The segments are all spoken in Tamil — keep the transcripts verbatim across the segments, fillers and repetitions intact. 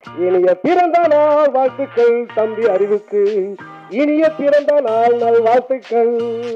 இனிய பிறந்த நாள் வாழ்த்துக்கள் தம்பி அறிவுக்கு, இனிய பிறந்த நாள் நல் வாழ்த்துக்கள்.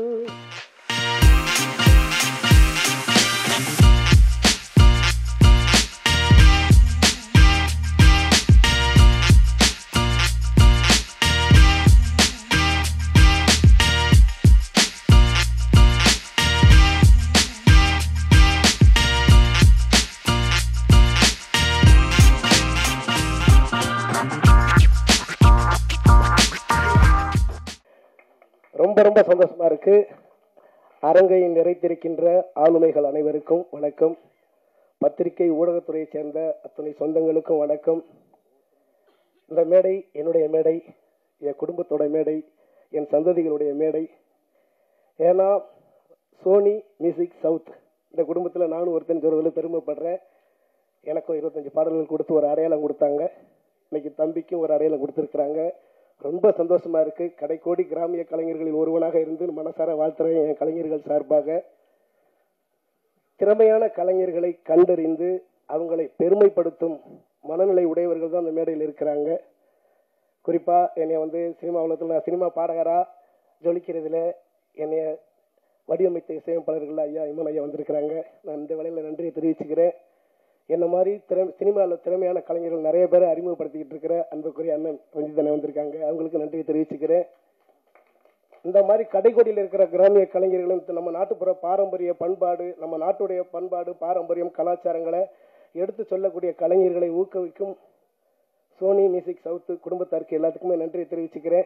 ரொம்ப ரொம்ப சந்தோஷமா இருக்கு. அரங்கை நிறைத்திருக்கின்ற ஆளுமைகள் அனைவருக்கும் வணக்கம். பத்திரிகை ஊடகத்துறையை சேர்ந்த அத்தனை சொந்தங்களுக்கும் வணக்கம். இந்த மேடை என்னுடைய மேடை, என் குடும்பத்தோட மேடை, என் சந்ததிகளுடைய மேடை. ஏன்னா சோனி மியூசிக் சவுத் இந்த குடும்பத்தில் நானும் ஒருத்தன் சொல்வதில் பெருமைப்படுறேன். எனக்கும் இருபத்தஞ்சு பாடல்கள் கொடுத்து ஒரு அடையாளம் கொடுத்தாங்க. இன்னைக்கு தம்பிக்கும் ஒரு அடையாளம் கொடுத்துருக்குறாங்க. ரொம்ப சந்தோஷமா இருக்கு. கடைக்கோடி கிராமிய கலைஞர்களில் ஒருவனாக இருந்து மனசார வாழ்த்துறேன். என் கலைஞர்கள் சார்பாக திறமையான கலைஞர்களை கண்டறிந்து அவங்களை பெருமைப்படுத்தும் மனநிலை உடையவர்கள் தான் அந்த மேடையில் இருக்கிறாங்க. குறிப்பா என்னை வந்து சினிமா உலகத்தில் நான் சினிமா பாடகரா ஜொலிக்கிறதுல என்னைய வடிவமைத்த இசையமைப்பாளர்கள் ஐயா இமன் ஐயா வந்திருக்கிறாங்க. நான் இந்த வேளையில் நன்றியை தெரிவிச்சுக்கிறேன். என்ன மாதிரி திற சினிமாவில் திறமையான கலைஞர்கள் நிறைய பேரை அறிமுகப்படுத்திக்கிட்டு இருக்கிற அன்புக்குரிய அண்ணன் ரஞ்சிதனை வந்திருக்காங்க. அவங்களுக்கு நன்றியை தெரிவிச்சுக்கிறேன். இந்த மாதிரி கடைக்கோடியில் இருக்கிற கிராமிய கலைஞர்களும் நம்ம நாட்டுப்புற பாரம்பரிய பண்பாடு, நம்ம நாட்டுடைய பண்பாடு பாரம்பரியம் கலாச்சாரங்களை எடுத்து சொல்லக்கூடிய கலைஞர்களை ஊக்குவிக்கும் சோனி மியூசிக் சவுத்து குடும்பத்தாருக்கு எல்லாத்துக்குமே நன்றியை தெரிவிச்சுக்கிறேன்.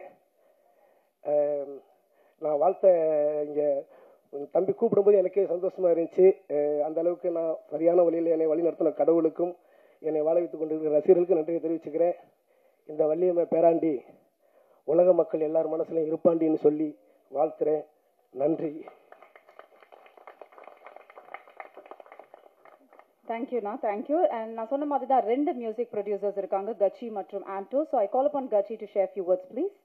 நான் வாழ்த்த இங்கே தம்பி கூப்பிடும்போது எனக்கே சந்தோஷமா இருந்துச்சு. அந்த அளவுக்கு நான் சரியான வழியில் என்னை வழி நடத்தின கடவுளுக்கும் என்னை வாழ வைத்துக் கொண்டிருக்கிற ரசிகர்களுக்கு நன்றியை தெரிவிச்சுக்கிறேன். இந்த வள்ளியம்மை பேராண்டி உலக மக்கள் எல்லார் மனசுலையும் இருப்பாண்டின்னு சொல்லி வாழ்த்துறேன். நன்றி. தேங்க்யூண்ணா, தேங்க்யூ. அண்ட் நான் சொன்ன மாதிரி தான் ரெண்டு மியூசிக் ப்ரொடியூசர்ஸ் இருக்காங்க, கச்சி மற்றும் Anto. So I call upon Kachi to share few words please.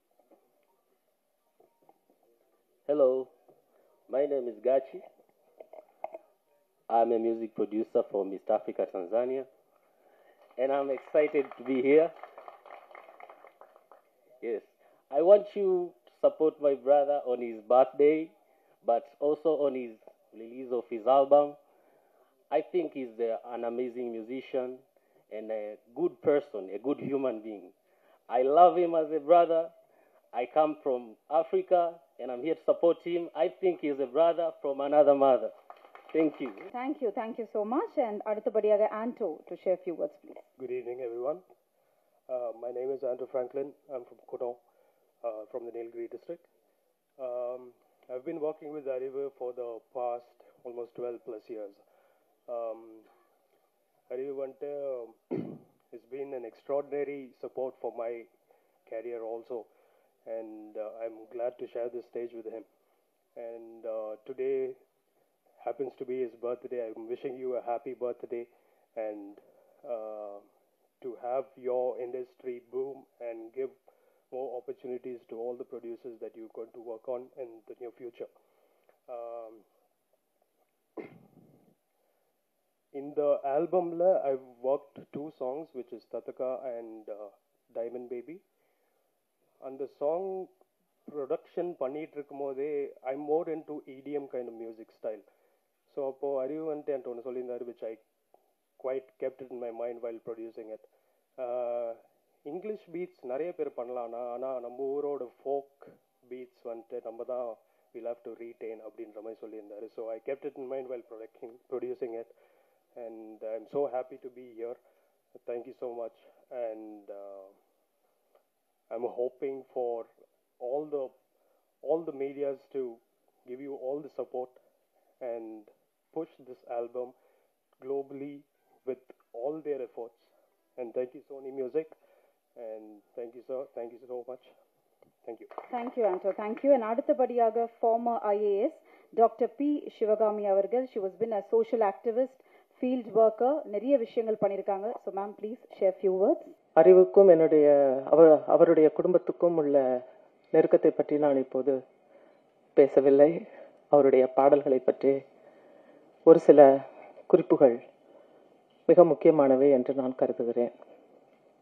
Hello. My name is Gachi. I'm a music producer from East Africa, Tanzania, and I'm excited to be here. Yes, I want you to support my brother on his birthday, but also on his release of his album. I think he's a, an amazing musician and a good person, a good human being. I love him as a brother. I come from Africa, and I'm here to support him. I think he's a brother from another mother. Thank you. Thank you, thank you so much. And அடுத்தபடியாக ஆண்டோ to share few words, please. Good evening, everyone. Uh, my name is Andrew Franklin. I'm from Kodong, uh, from the Nilgiri district. Um, I've been working with Arivu for the past almost twelve plus years. Um, Arivu Vante has been an extraordinary support for my career also. And uh, I'm glad to share this stage with him. And uh, today happens to be his birthday. I'm wishing you a happy birthday, and uh, to have your industry boom and give more opportunities to all the producers that you're going to work on in the near future. Um, in the album, I've worked two songs, which is Tataka and uh, Diamond Baby. And the song production பண்ணிட்டு இருக்கும்போதே I'm more into E D M kind of music style. So அப்போ அறிவு வந்துட்டு என்கிட்ட ஒன்று சொல்லியிருந்தாரு, which I quite kept it in my mind while producing it. English beats நிறைய பேர் பண்ணலாம்னா, ஆனால் நம்ம ஊரோட ஃபோக் பீட்ஸ் வந்துட்டு நம்ம தான் we'll have to retain அப்படின்ற மாதிரி சொல்லியிருந்தாரு. So I kept it in mind while producing, producing it, and I'm so happy to be here. Thank you so much. And uh, I'm hoping for all the all the medias to give you all the support and push this album globally with all their efforts. And thank you, Sony Music, and thank you, sir. Thank you so much. Thank you. Thank you, Anto. Thank you. And அடுத்தபடியாக former I A S Doctor P Shivagami அவர்கள். She was been a social activist, field worker, நிறைய விஷயங்கள் பண்ணியிருக்காங்க. So ma'am, please share few words. அறிவுக்கும் என்னுடைய அவர் அவருடைய குடும்பத்துக்கும் உள்ள நெருக்கத்தை பற்றி நான் இப்போது பேசவில்லை. அவருடைய பாடல்களை பற்றி ஒரு சில குறிப்புகள் மிக முக்கியமானவை என்று நான் கருதுகிறேன்.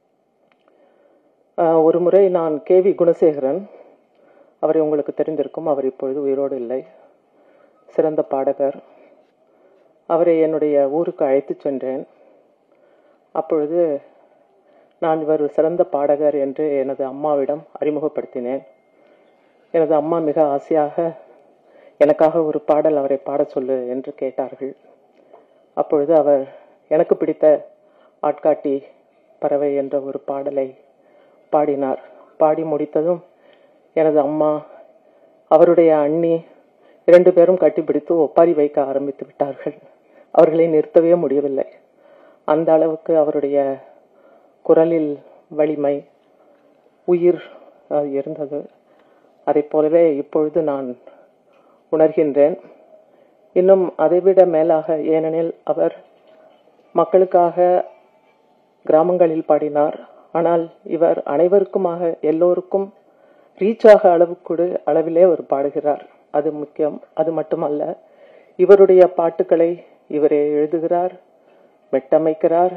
ஒரு முறை நான் கே வி குணசேகரன், அவரை உங்களுக்கு தெரிந்திருக்கும், அவர் இப்பொழுது உயிரோடு இல்லை, சிறந்த பாடகர். அவரை என்னுடைய ஊருக்கு அழைத்து சென்றேன். அப்பொழுது நான் இவர் சிறந்த பாடகர் என்று எனது அம்மாவிடம் அறிமுகப்படுத்தினேன். எனது அம்மா மிக ஆசையாக எனக்காக ஒரு பாடல் அவரை பாட சொல்லு என்று கேட்டார்கள். அப்பொழுது அவர் எனக்கு பிடித்த ஆட்காட்டி பறவை என்ற ஒரு பாடலை பாடினார். பாடி முடித்ததும் எனது அம்மா, அவருடைய அண்ணி இரண்டு பேரும் கட்டிப்பிடித்து ஒப்பாரி வைக்க ஆரம்பித்து விட்டார்கள். அவர்களை நிறுத்தவே முடியவில்லை. அந்த அளவுக்கு அவருடைய குரலில் வலிமை, உயிர் இருந்தது. அதை போலவே இப்பொழுது நான் உணர்கின்றேன். இன்னும் அதைவிட மேலாக, ஏனெனில் அவர் மக்களுக்காக கிராமங்களில் பாடினார். ஆனால் இவர் அனைவருக்குமாக, எல்லோருக்கும் ரீச்சாக அளவுக்கு அளவிலே அவர் பாடுகிறார். அது முக்கியம். அது மட்டுமல்ல, இவருடைய பாட்டுக்களை இவரே எழுதுகிறார், மெட்டமைக்கிறார்,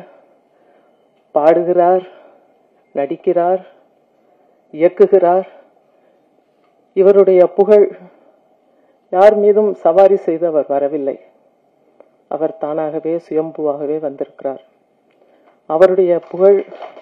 பாடுகிறார், நடிக்கிறார், இயக்குகிறார். இவருடைய புகழ் யார் மீதும் சவாரி செய்து அவர் வரவில்லை. அவர் தானாகவே சுயம்புவாகவே வந்திருக்கிறார். அவருடைய புகழ்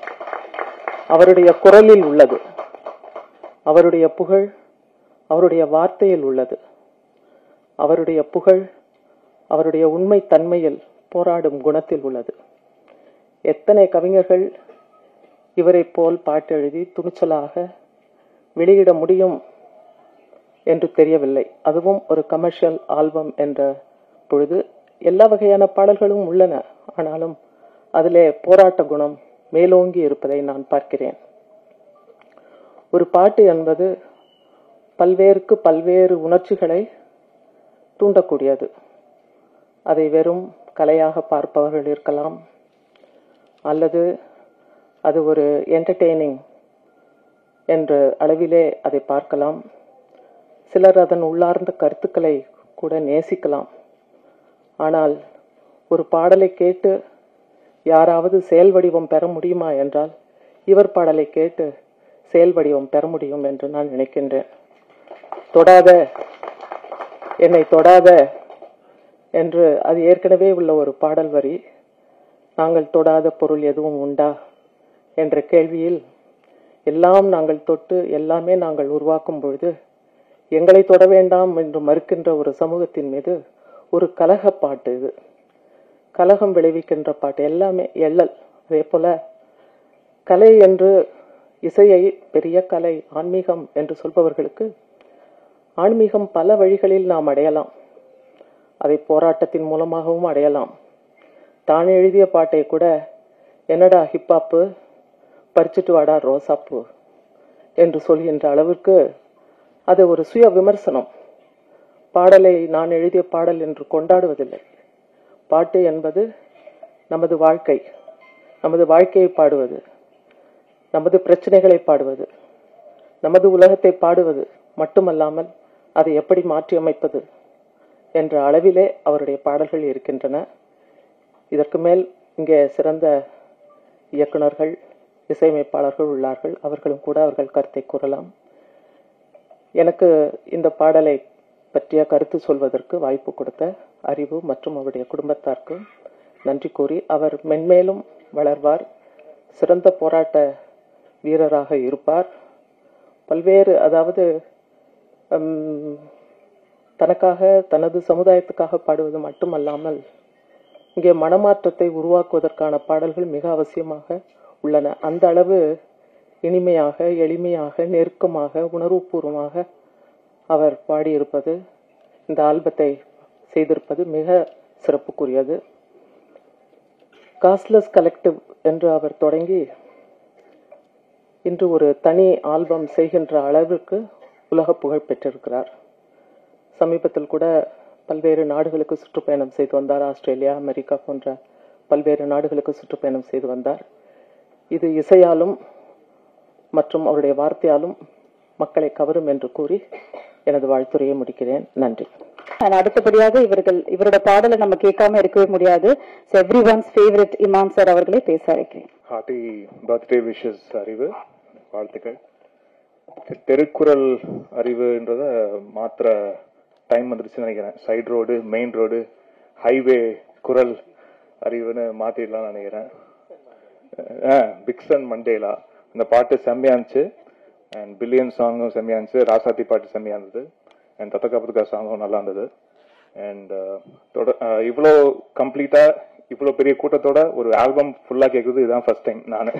அவருடைய குரலில் உள்ளது. அவருடைய புகழ் அவருடைய வார்த்தையில் உள்ளது. அவருடைய புகழ் அவருடைய உண்மை தன்மையில், போராடும் குணத்தில் உள்ளது. எத்தனை கவிஞர்கள் இவரை போல் பாட்டெழுதி துணிச்சலாக வெளியிட முடியும் என்று தெரியவில்லை. அதுவும் ஒரு கமர்ஷியல் ஆல்பம் என்ற பொழுது எல்லா வகையான பாடல்களும் உள்ளன. ஆனாலும் அதிலே போராட்ட குணம் மேலோங்கி இருப்பதை நான் பார்க்கிறேன். ஒரு பாட்டு என்பது பல்வேறுக்கு பல்வேறு உணர்ச்சிகளை தூண்டக்கூடியது. அதை வெறும் கலையாக பார்ப்பவர்கள் இருக்கலாம், அல்லது அது ஒரு என்டர்டெய்னிங் என்ற அளவிலே அதை பார்க்கலாம். சிலர் அதன் உள்ளார்ந்த கருத்துக்களை கூட நேசிக்கலாம். ஆனால் ஒரு பாடலை கேட்டு யாராவது செயல் வடிவம் பெற முடியுமா என்றால், இவர் பாடலை கேட்டு செயல் வடிவம் பெற முடியும் என்று நான் நினைக்கின்றேன். தொடாத, என்னை தொடாத என்று அது ஏற்கனவே உள்ள ஒரு பாடல் வரி. நாங்கள் தொடாத பொருள் எதுவும் உண்டா என்ற கேள்வியில், எல்லாம் நாங்கள் தொட்டு எல்லாமே நாங்கள் உருவாக்கும் பொழுது எங்களை தொட வேண்டாம் என்று மறுக்கின்ற ஒரு சமூகத்தின் மீது ஒரு கலக பாட்டு இது. கலகம் விளைவிக்கின்ற பாட்டு, எல்லாமே எள்ளல். அதே போல கலை என்று, இசையை பெரிய கலை, ஆன்மீகம் என்று சொல்பவர்களுக்கு ஆன்மீகம் பல வழிகளில் நாம் அடையலாம். அதை போராட்டத்தின் மூலமாகவும் அடையலாம். தான் எழுதிய பாட்டை கூட, என்னடா ஹிப்பாப்பு, பறிச்சுட்டு வாடா ரோசாப்பு என்று சொல்கின்ற அளவுக்கு அது ஒரு சுய விமர்சனம். பாடலை நான் எழுதிய பாடல் என்று கொண்டாடுவதில்லை. பாட்டு என்பது நமது வாழ்க்கை, நமது வாழ்க்கையை பாடுவது, நமது பிரச்சனைகளை பாடுவது, நமது உலகத்தை பாடுவது மட்டுமல்லாமல் அதை எப்படி மாற்றி அமைப்பது என்ற அளவிலே அவருடைய பாடல்கள் இருக்கின்றன. இதற்கு மேல் இங்கே சிறந்த இயக்குனர்கள், இசையமைப்பாளர்கள் உள்ளார்கள். அவர்களும் கூட அவர்கள் கருத்தை கூறலாம். எனக்கு இந்த பாடலை பற்றிய கருத்து சொல்வதற்கு வாய்ப்பு கொடுத்த அறிவு மற்றும் அவருடைய குடும்பத்தாருக்கு நன்றி கூறி, அவர் மென்மேலும் வளர்வார், சிறந்த போராட்ட வீரராக இருப்பார். பல்வேறு, அதாவது தனக்காக, தனது சமுதாயத்துக்காக பாடுவது மட்டுமல்லாமல் இங்கே மனமாற்றத்தை உருவாக்குவதற்கான பாடல்கள் மிக அவசியமாக உள்ளன. அந்த அளவு இனிமையாக, எளிமையாக, நெருக்கமாக, உணர்வுபூர்வமாக அவர் பாடியிருப்பது, இந்த ஆல்பத்தை செய்திருப்பது மிக சிறப்புக்குரியது. காஸ்ட்லெஸ் கலெக்டிவ் என்று அவர் தொடங்கி இன்று ஒரு தனி ஆல்பம் செய்கின்ற அளவிற்கு உலக புகழ் பெற்றிருக்கிறார். சமீபத்தில் கூட பல்வேறு நாடுகளுக்கு சுற்றுப்பயணம் செய்து வந்தார். ஆஸ்திரேலியா, அமெரிக்கா போன்ற பல்வேறு நாடுகளுக்கு சுற்றுப்பயணம் செய்து வந்தார். இது இசையாலும் மற்றும் அவருடைய வார்த்தையாலும் மக்களை கவரும் என்று கூறி எனது வாழ்த்துரையை முடிக்கிறேன். நன்றி. அடுத்தபடியாக இவர்கள் இவரோட பாடலை நம்ம கேட்காம இருக்கவே முடியாது. Everyone's favourite Imam sir அவர்களை பேச அழைக்கிறேன். ஹார்ட்டி பர்த்டே விஷஸ் அறிவு. வாழ்த்துக்கள். தெருக்குறள் அறிவுன்றத மாத்திர டைம் வந்துருச்சுன்னு நினைக்கிறேன். Side road, main road, highway குரல் அறிவுன்னு மாத்திடலாம்னு நினைக்கிறேன். பிக்சன் மண்டேலா அந்த பாட்டு செம்மையா இருந்துச்சு. அண்ட் பில்லியன் சாங்கும் செம்மையா இருந்துச்சு. ராசாத்தி பாட்டு செம்மையா இருந்தது. அண்ட் தத்தக்கா புத்தக்கா சாங்கும் நல்லா இருந்தது. அண்ட் இவ்வளோ கம்ப்ளீட்டா இவ்வளோ பெரிய கூட்டத்தோட ஒரு ஆல்பம் ஃபுல்லா கேட்குறது இதுதான் ஃபர்ஸ்ட் டைம் நான்.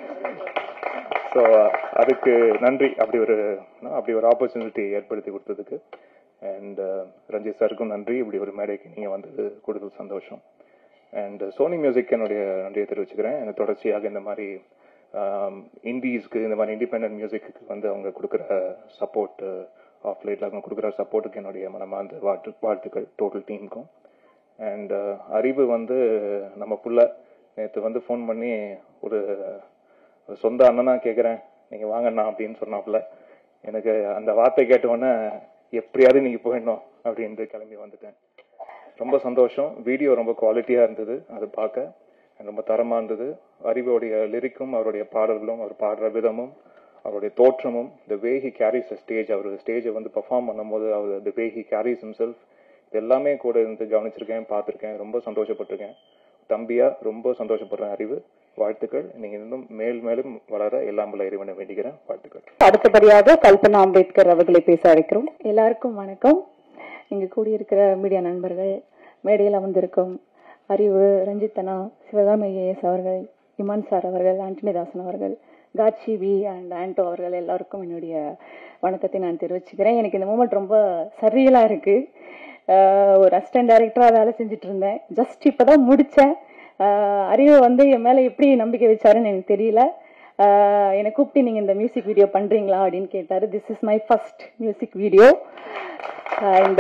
ஸோ அதுக்கு நன்றி, அப்படி ஒரு அப்படி ஒரு ஆப்பர்ச்சுனிட்டி ஏற்படுத்தி கொடுத்ததுக்கு. அண்ட் ரஞ்சித் சாருக்கும் நன்றி, இப்படி ஒரு மேடைக்கு நீங்கள் வந்தது கூடுதல் சந்தோஷம். அண்ட் சோனி மியூசிக் என்னுடைய நன்றியை தெரிவிச்சுக்கிறேன். எனக்கு தொடர்ச்சியாக இந்த மாதிரி இண்டீஸ்க்கு, இந்த மாதிரி இண்டிபெண்டன்ட் மியூசிக்கு வந்து அவங்க கொடுக்குற சப்போர்ட், ஆஃப் லைட்டில் அவங்க கொடுக்குற சப்போர்ட்டுக்கு என்னுடைய மனமார்ந்த வாழ்த்து வாழ்த்துக்கள் டோட்டல் டீமுக்கும். அண்ட் அறிவு வந்து நம்ம புள்ள நேற்று வந்து ஃபோன் பண்ணி ஒரு சொந்த அண்ணனா கேட்குறேன், நீங்கள் வாங்கண்ணா அப்படின்னு சொன்னாப்புல. எனக்கு அந்த வார்த்தை கேட்டவுடனே எப்படியாவது நீங்கள் போயிடணும் அப்படின்ட்டு கிளம்பி வந்துட்டேன். ரொம்ப சந்தோஷம். வீடியோ ரொம்ப குவாலிட்டியாக இருந்தது, அது பார்க்க ரொம்ப தரமாக இருந்தது. அறிவோடைய லிரிக்கும் அவருடைய பாடல்களும் அவர் பாடுற விதமும் அவருடைய தோற்றமும், the way he carries a stage, அவர் ஸ்டேஜை வந்து பெர்ஃபார்ம் பண்ணும்போது அவர் the way he carries himself, இது எல்லாமே கூட இருந்து கவனிச்சிருக்கேன், பார்த்துருக்கேன், ரொம்ப சந்தோஷப்பட்டிருக்கேன். தம்பியா ரொம்ப சந்தோஷப்படுறேன். அறிவு வாழ்த்துக்கள். நீங்க இன்னும் மேல் மேலும் வளர எல்லாம் உள்ள இறைவனை வேண்டிக்கிறேன். வாழ்த்துக்கள். அடுத்தபடியாக கல்பனா அம்பேத்கர் அவர்களை பேச அழைக்கிறோம். எல்லாருக்கும் வணக்கம். இங்கு கூடியிருக்கிற மீடியா நண்பர்கள், மேடையில் அமர்ந்திருக்கும் அறிவு, ரஞ்சித்தனா, சிவகாமி ஐஏஎஸ் அவர்கள், இமான் சார் அவர்கள், ஆண்டனிதாசன் அவர்கள், காட்சி வி அண்ட் ஆண்டோ அவர்கள் எல்லாருக்கும் என்னுடைய வணக்கத்தை நான் தெரிவிச்சுக்கிறேன். எனக்கு இந்த மூமெண்ட் ரொம்ப சரியலா இருக்கு. ஒரு அசிஸ்டன்ட் டைரக்டரா வேலை செஞ்சுட்டு இருந்தேன். ஜஸ்ட் இப்பதான் முடிச்சேன். அறிவு வந்து என் மேல எப்படி நம்பிக்கை வச்சாருன்னு எனக்கு தெரியல. என்னை கூப்பிட்டு நீங்க இந்த மியூசிக் வீடியோ பண்றீங்களா அப்படின்னு கேட்டாரு. This is my first music video. And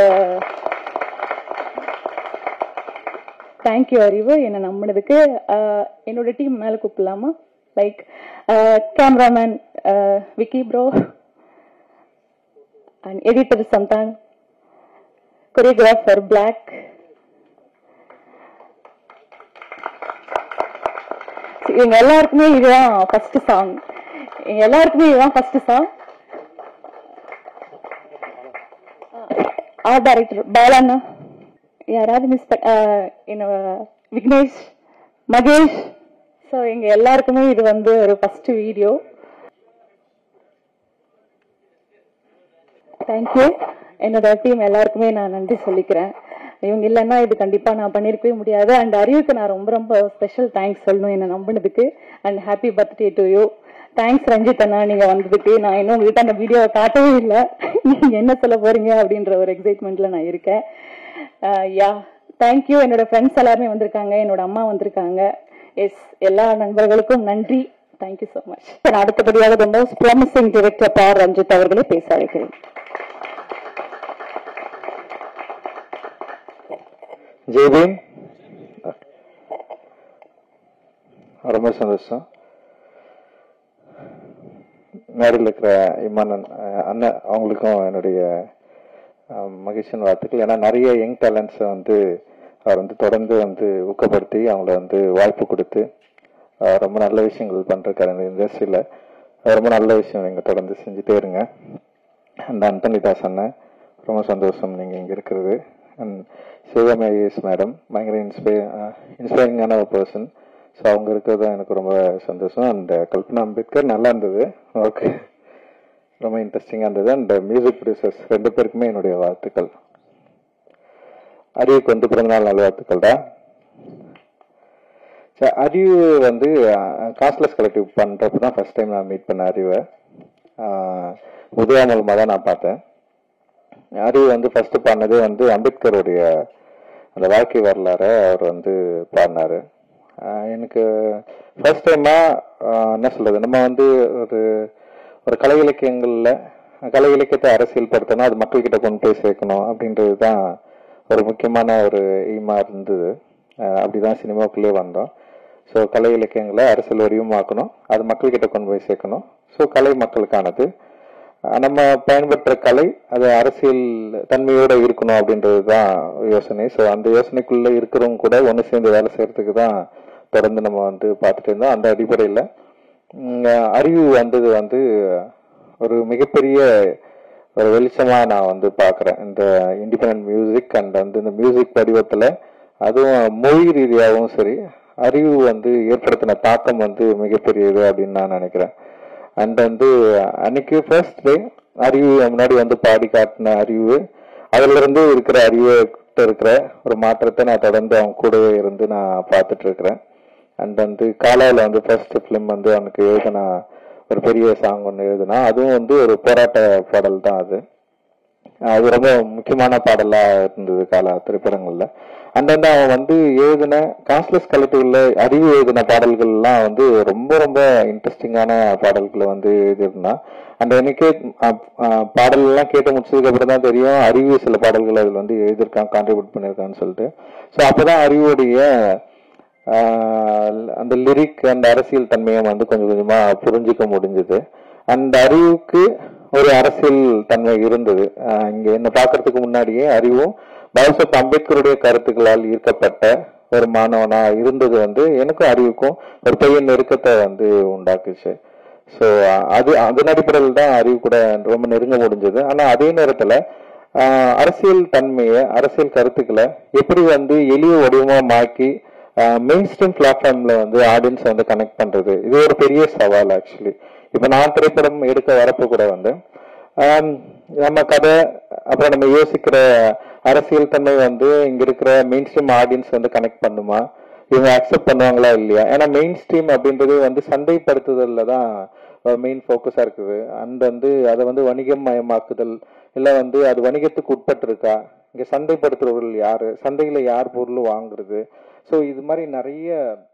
thank you அறிவு, என்னை நம்பினதுக்கு. என்னோட டீம் மேல கூப்பிடலாமா? Like cameraman Vicky bro and editor Santhan, choreographer Black, இவங்க எல்லாருக்குமே இதுதான் ஃபர்ஸ்ட் சாங். எல்லாருக்குமே இதுதான் ஃபர்ஸ்ட் சாங். ஆர்ட் டைரக்டர் பாலாண்ணா, யாராவது மிஸ் என்னோட விக்னேஷ், மகேஷ். ஸோ எங்க எல்லாருக்குமே இது வந்து ஒரு ஃபர்ஸ்ட் வீடியோ. தேங்க்யூ. என்னோட டீம் எல்லாருக்குமே நான் நன்றி சொல்லிக்கிறேன். இவங்க இல்லைன்னா இது கண்டிப்பா நான் பண்ணிருக்கவே முடியாது. அண்ட் அறிவுக்கு நான் ரொம்ப ரொம்ப ஸ்பெஷல் தேங்க்ஸ் சொல்லணும் என்ன நம்பினதுக்கு. And happy birthday to you. Thanks Ranjith அண்ணா, நீங்க வந்ததுக்கு. நான் இன்னும் உங்ககிட்ட அந்த வீடியோவை காட்டவே இல்லை, நீங்க என்ன சொல்ல போறீங்க அப்படின்ற ஒரு எக்ஸைட்மெண்ட்ல நான் இருக்கேன். Yeah thank you. என்னோட ஃப்ரெண்ட்ஸ் எல்லாருமே வந்திருக்காங்க, என்னோட அம்மா வந்திருக்காங்க. எஸ், எல்லா நண்பர்களுக்கும் நன்றி. Thank you so much. அடுத்தபடியாக the most promising director Pa Ranjith அவர்களை பேச அழைக்கிறேன். ஜெய்பீம், ரொம்ப சந்தோஷம். மேடையில் இருக்கிற இமானன் அண்ணன் அவங்களுக்கும் என்னுடைய மகிழ்ச்சியின் வாழ்த்துக்கள். ஏன்னா நிறைய யங் டேலண்ட்ஸை வந்து அவர் வந்து தொடர்ந்து வந்து ஊக்கப்படுத்தி அவங்கள வந்து வாய்ப்பு கொடுத்து ரொம்ப நல்ல விஷயங்கள் பண்ணிருக்காரு இந்த இண்டஸ்ட்ரியில். ரொம்ப நல்ல விஷயம் நீங்கள் தொடர்ந்து செஞ்சுட்டே இருங்க. அந்த அந்தனிதாஸ் அண்ணன் ரொம்ப சந்தோஷம் நீங்கள் இங்கே இருக்கிறது. அண்ட் சிவகாமி ஐஏஎஸ் மேடம் பயங்கர இன்ஸ்பை இன்ஸ்பைரிங்கான ஒரு பர்சன். ஸோ அவங்க இருக்கிறது தான் எனக்கு ரொம்ப சந்தோஷம். அண்ட் கல்பனா அம்பேத்கர் நல்லா இருந்தது, ஓகே, ரொம்ப இன்ட்ரெஸ்டிங்காக இருந்தது. அண்ட் மியூசிக் ப்ரொடியூசர்ஸ் ரெண்டு பேருக்குமே என்னுடைய வாழ்த்துக்கள். அறிவுக்கு வந்து பிறந்தநாள் நல்வாழ்த்துக்கள் தான். அறிவு வந்து காஸ்ட்லெஸ் கலெக்டிவ் பண்ணுறப்ப தான் ஃபர்ஸ்ட் டைம் நான் மீட் பண்ண அறிவை. உதயா மூலமாக தான் நான் பார்த்தேன். அறிவு வந்து ஃபர்ஸ்ட் பாடினதே வந்து அம்பேத்கருடைய அந்த வாழ்க்கை வரலாறு அவர் வந்து பாடினாரு. எனக்கு ஃபர்ஸ்ட் டைமா என்ன சொல்றது, நம்ம வந்து ஒரு ஒரு கலை இலக்கியங்கள்ல கலை இலக்கியத்தை அரசியல் படுத்தணும், அது மக்கள்கிட்ட கொண்டு போய் சேர்க்கணும் அப்படின்றது தான் ஒரு முக்கியமான ஒரு எய்மா இருந்தது. அப்படிதான் சினிமாக்குள்ளே வந்தோம். ஸோ கலை இலக்கியங்களை அரசியல் வடிவமாக்கணும், அது மக்கள்கிட்ட கொண்டு போய் சேர்க்கணும். ஸோ கலை மக்களுக்கானது, நம்ம பயன்படுத்துற கலை அது அரசியல் தன்மையோட இருக்கணும் அப்படின்றது தான் யோசனை. ஸோ அந்த யோசனைக்குள்ள இருக்கிறவங்க கூட ஒன்று சேர்ந்து வேலை செய்யறதுக்கு தான் தொடர்ந்து நம்ம வந்து பார்த்துட்டு இருந்தோம். அந்த அடிப்படையில் அறிவு வந்தது வந்து ஒரு மிகப்பெரிய ஒரு வெளிச்சமா நான் வந்து பாக்குறேன். இந்த இண்டிபெண்டன்ட் மியூசிக் அண்ட் வந்து இந்த மியூசிக் வடிவத்துல அதுவும் மொழி ரீதியாகவும் சரி அறிவு வந்து ஏற்படுத்தின தாக்கம் வந்து மிகப்பெரியது அப்படின்னு நான் நினைக்கிறேன். அண்ட் வந்து அன்னைக்கு ஃபர்ஸ்ட் டே அறிவு முன்னாடி வந்து பாடி காட்டின அறிவு, அதுல இருந்து இருக்கிற அறிவு இருக்கிற ஒரு மாற்றத்தை நான் தொடர்ந்து அவங்க கூடவே இருந்து நான் பார்த்துட்டு இருக்கிறேன். அண்ட் வந்து காலாவில் வந்து ஃபர்ஸ்ட் ஃபிலிம் வந்து அவனுக்கு எழுதினா ஒரு பெரிய சாங் ஒன்று எழுதுனா, அதுவும் வந்து ஒரு போராட்ட பாடல் தான். அது அது ரொம்ப முக்கியமான பாடலா இருந்தது காலா திரைப்படங்கள்ல. அண்ட் வந்து அவன் வந்து எழுதின காஸ்ட்லெஸ் கலெக்டிவ்ல அறிவு எழுதின பாடல்கள்லாம் வந்து ரொம்ப ரொம்ப இன்ட்ரெஸ்டிங்கான பாடல்களை வந்து எழுதியிருந்தான். அண்ட் எனக்கே பாடல் எல்லாம் கேட்டு முடிச்சதுக்கு அப்புறம் தான் தெரியும் அறிவு சில பாடல்கள் அதுல வந்து எழுதியிருக்கான், கான்ட்ரிபியூட் பண்ணியிருக்கான்னு சொல்லிட்டு. ஸோ அப்பதான் அறிவுடைய அந்த லிரிக் அந்த அரசியல் தன்மையை வந்து கொஞ்சம் கொஞ்சமா புரிஞ்சிக்க முடிஞ்சது. அந்த அறிவுக்கு ஒரு அரசியல் தன்மை இருந்தது. இங்க என்ன பாக்குறதுக்கு முன்னாடியே அறிவும் பாபாசாஹேப் அம்பேத்கருடைய கருத்துக்களால் ஈர்க்கப்பட்ட ஒரு மாணவனா இருந்தது வந்து எனக்கும் அறிவுக்கும் ஒரு பெரிய நெருக்கத்தை வந்து உண்டாக்குச்சு. ஸோ அது அதன் அடிப்படையில் தான் அறிவு கூட ரொம்ப நெருங்க முடிஞ்சது. ஆனா அதே நேரத்துல ஆஹ் அரசியல் தன்மையை அரசியல் கருத்துக்களை எப்படி வந்து எளிய வடிவமா மாக்கி மெயின் ஸ்ட்ரீம் பிளாட்ஃபார்ம்ல வந்து ஆடியன்ஸ் வந்து கனெக்ட் பண்றது, இது ஒரு பெரிய சவால். ஆக்சுவலி இப்ப நான் திரைப்படம் எடுக்க வரப்போ கூட வந்து நம்ம கதை அப்புறம் நம்ம யோசிக்கிற அரசியல் தன்மை வந்து இங்க இருக்கிற மெயின் ஸ்ட்ரீம் ஆடியன்ஸ் வந்து கனெக்ட் பண்ணுமா, இவங்க அக்செப்ட் பண்ணுவாங்களா இல்லையா? ஏன்னா மெயின் ஸ்ட்ரீம் அப்படின்றது வந்து சந்தைப்படுத்துதல்ல தான் மெயின் ஃபோக்கஸா இருக்குது. அந்த வந்து அதை வந்து வணிகம் மயமாக்குதல் இல்ல வந்து அது வணிகத்துக்கு உட்பட்டு இருக்கா, இங்க சந்தைப்படுத்துறவர்கள் யாரு, சந்தையில யார் பொருள் வாங்குறது, ஸோ இது மாதிரி நிறைய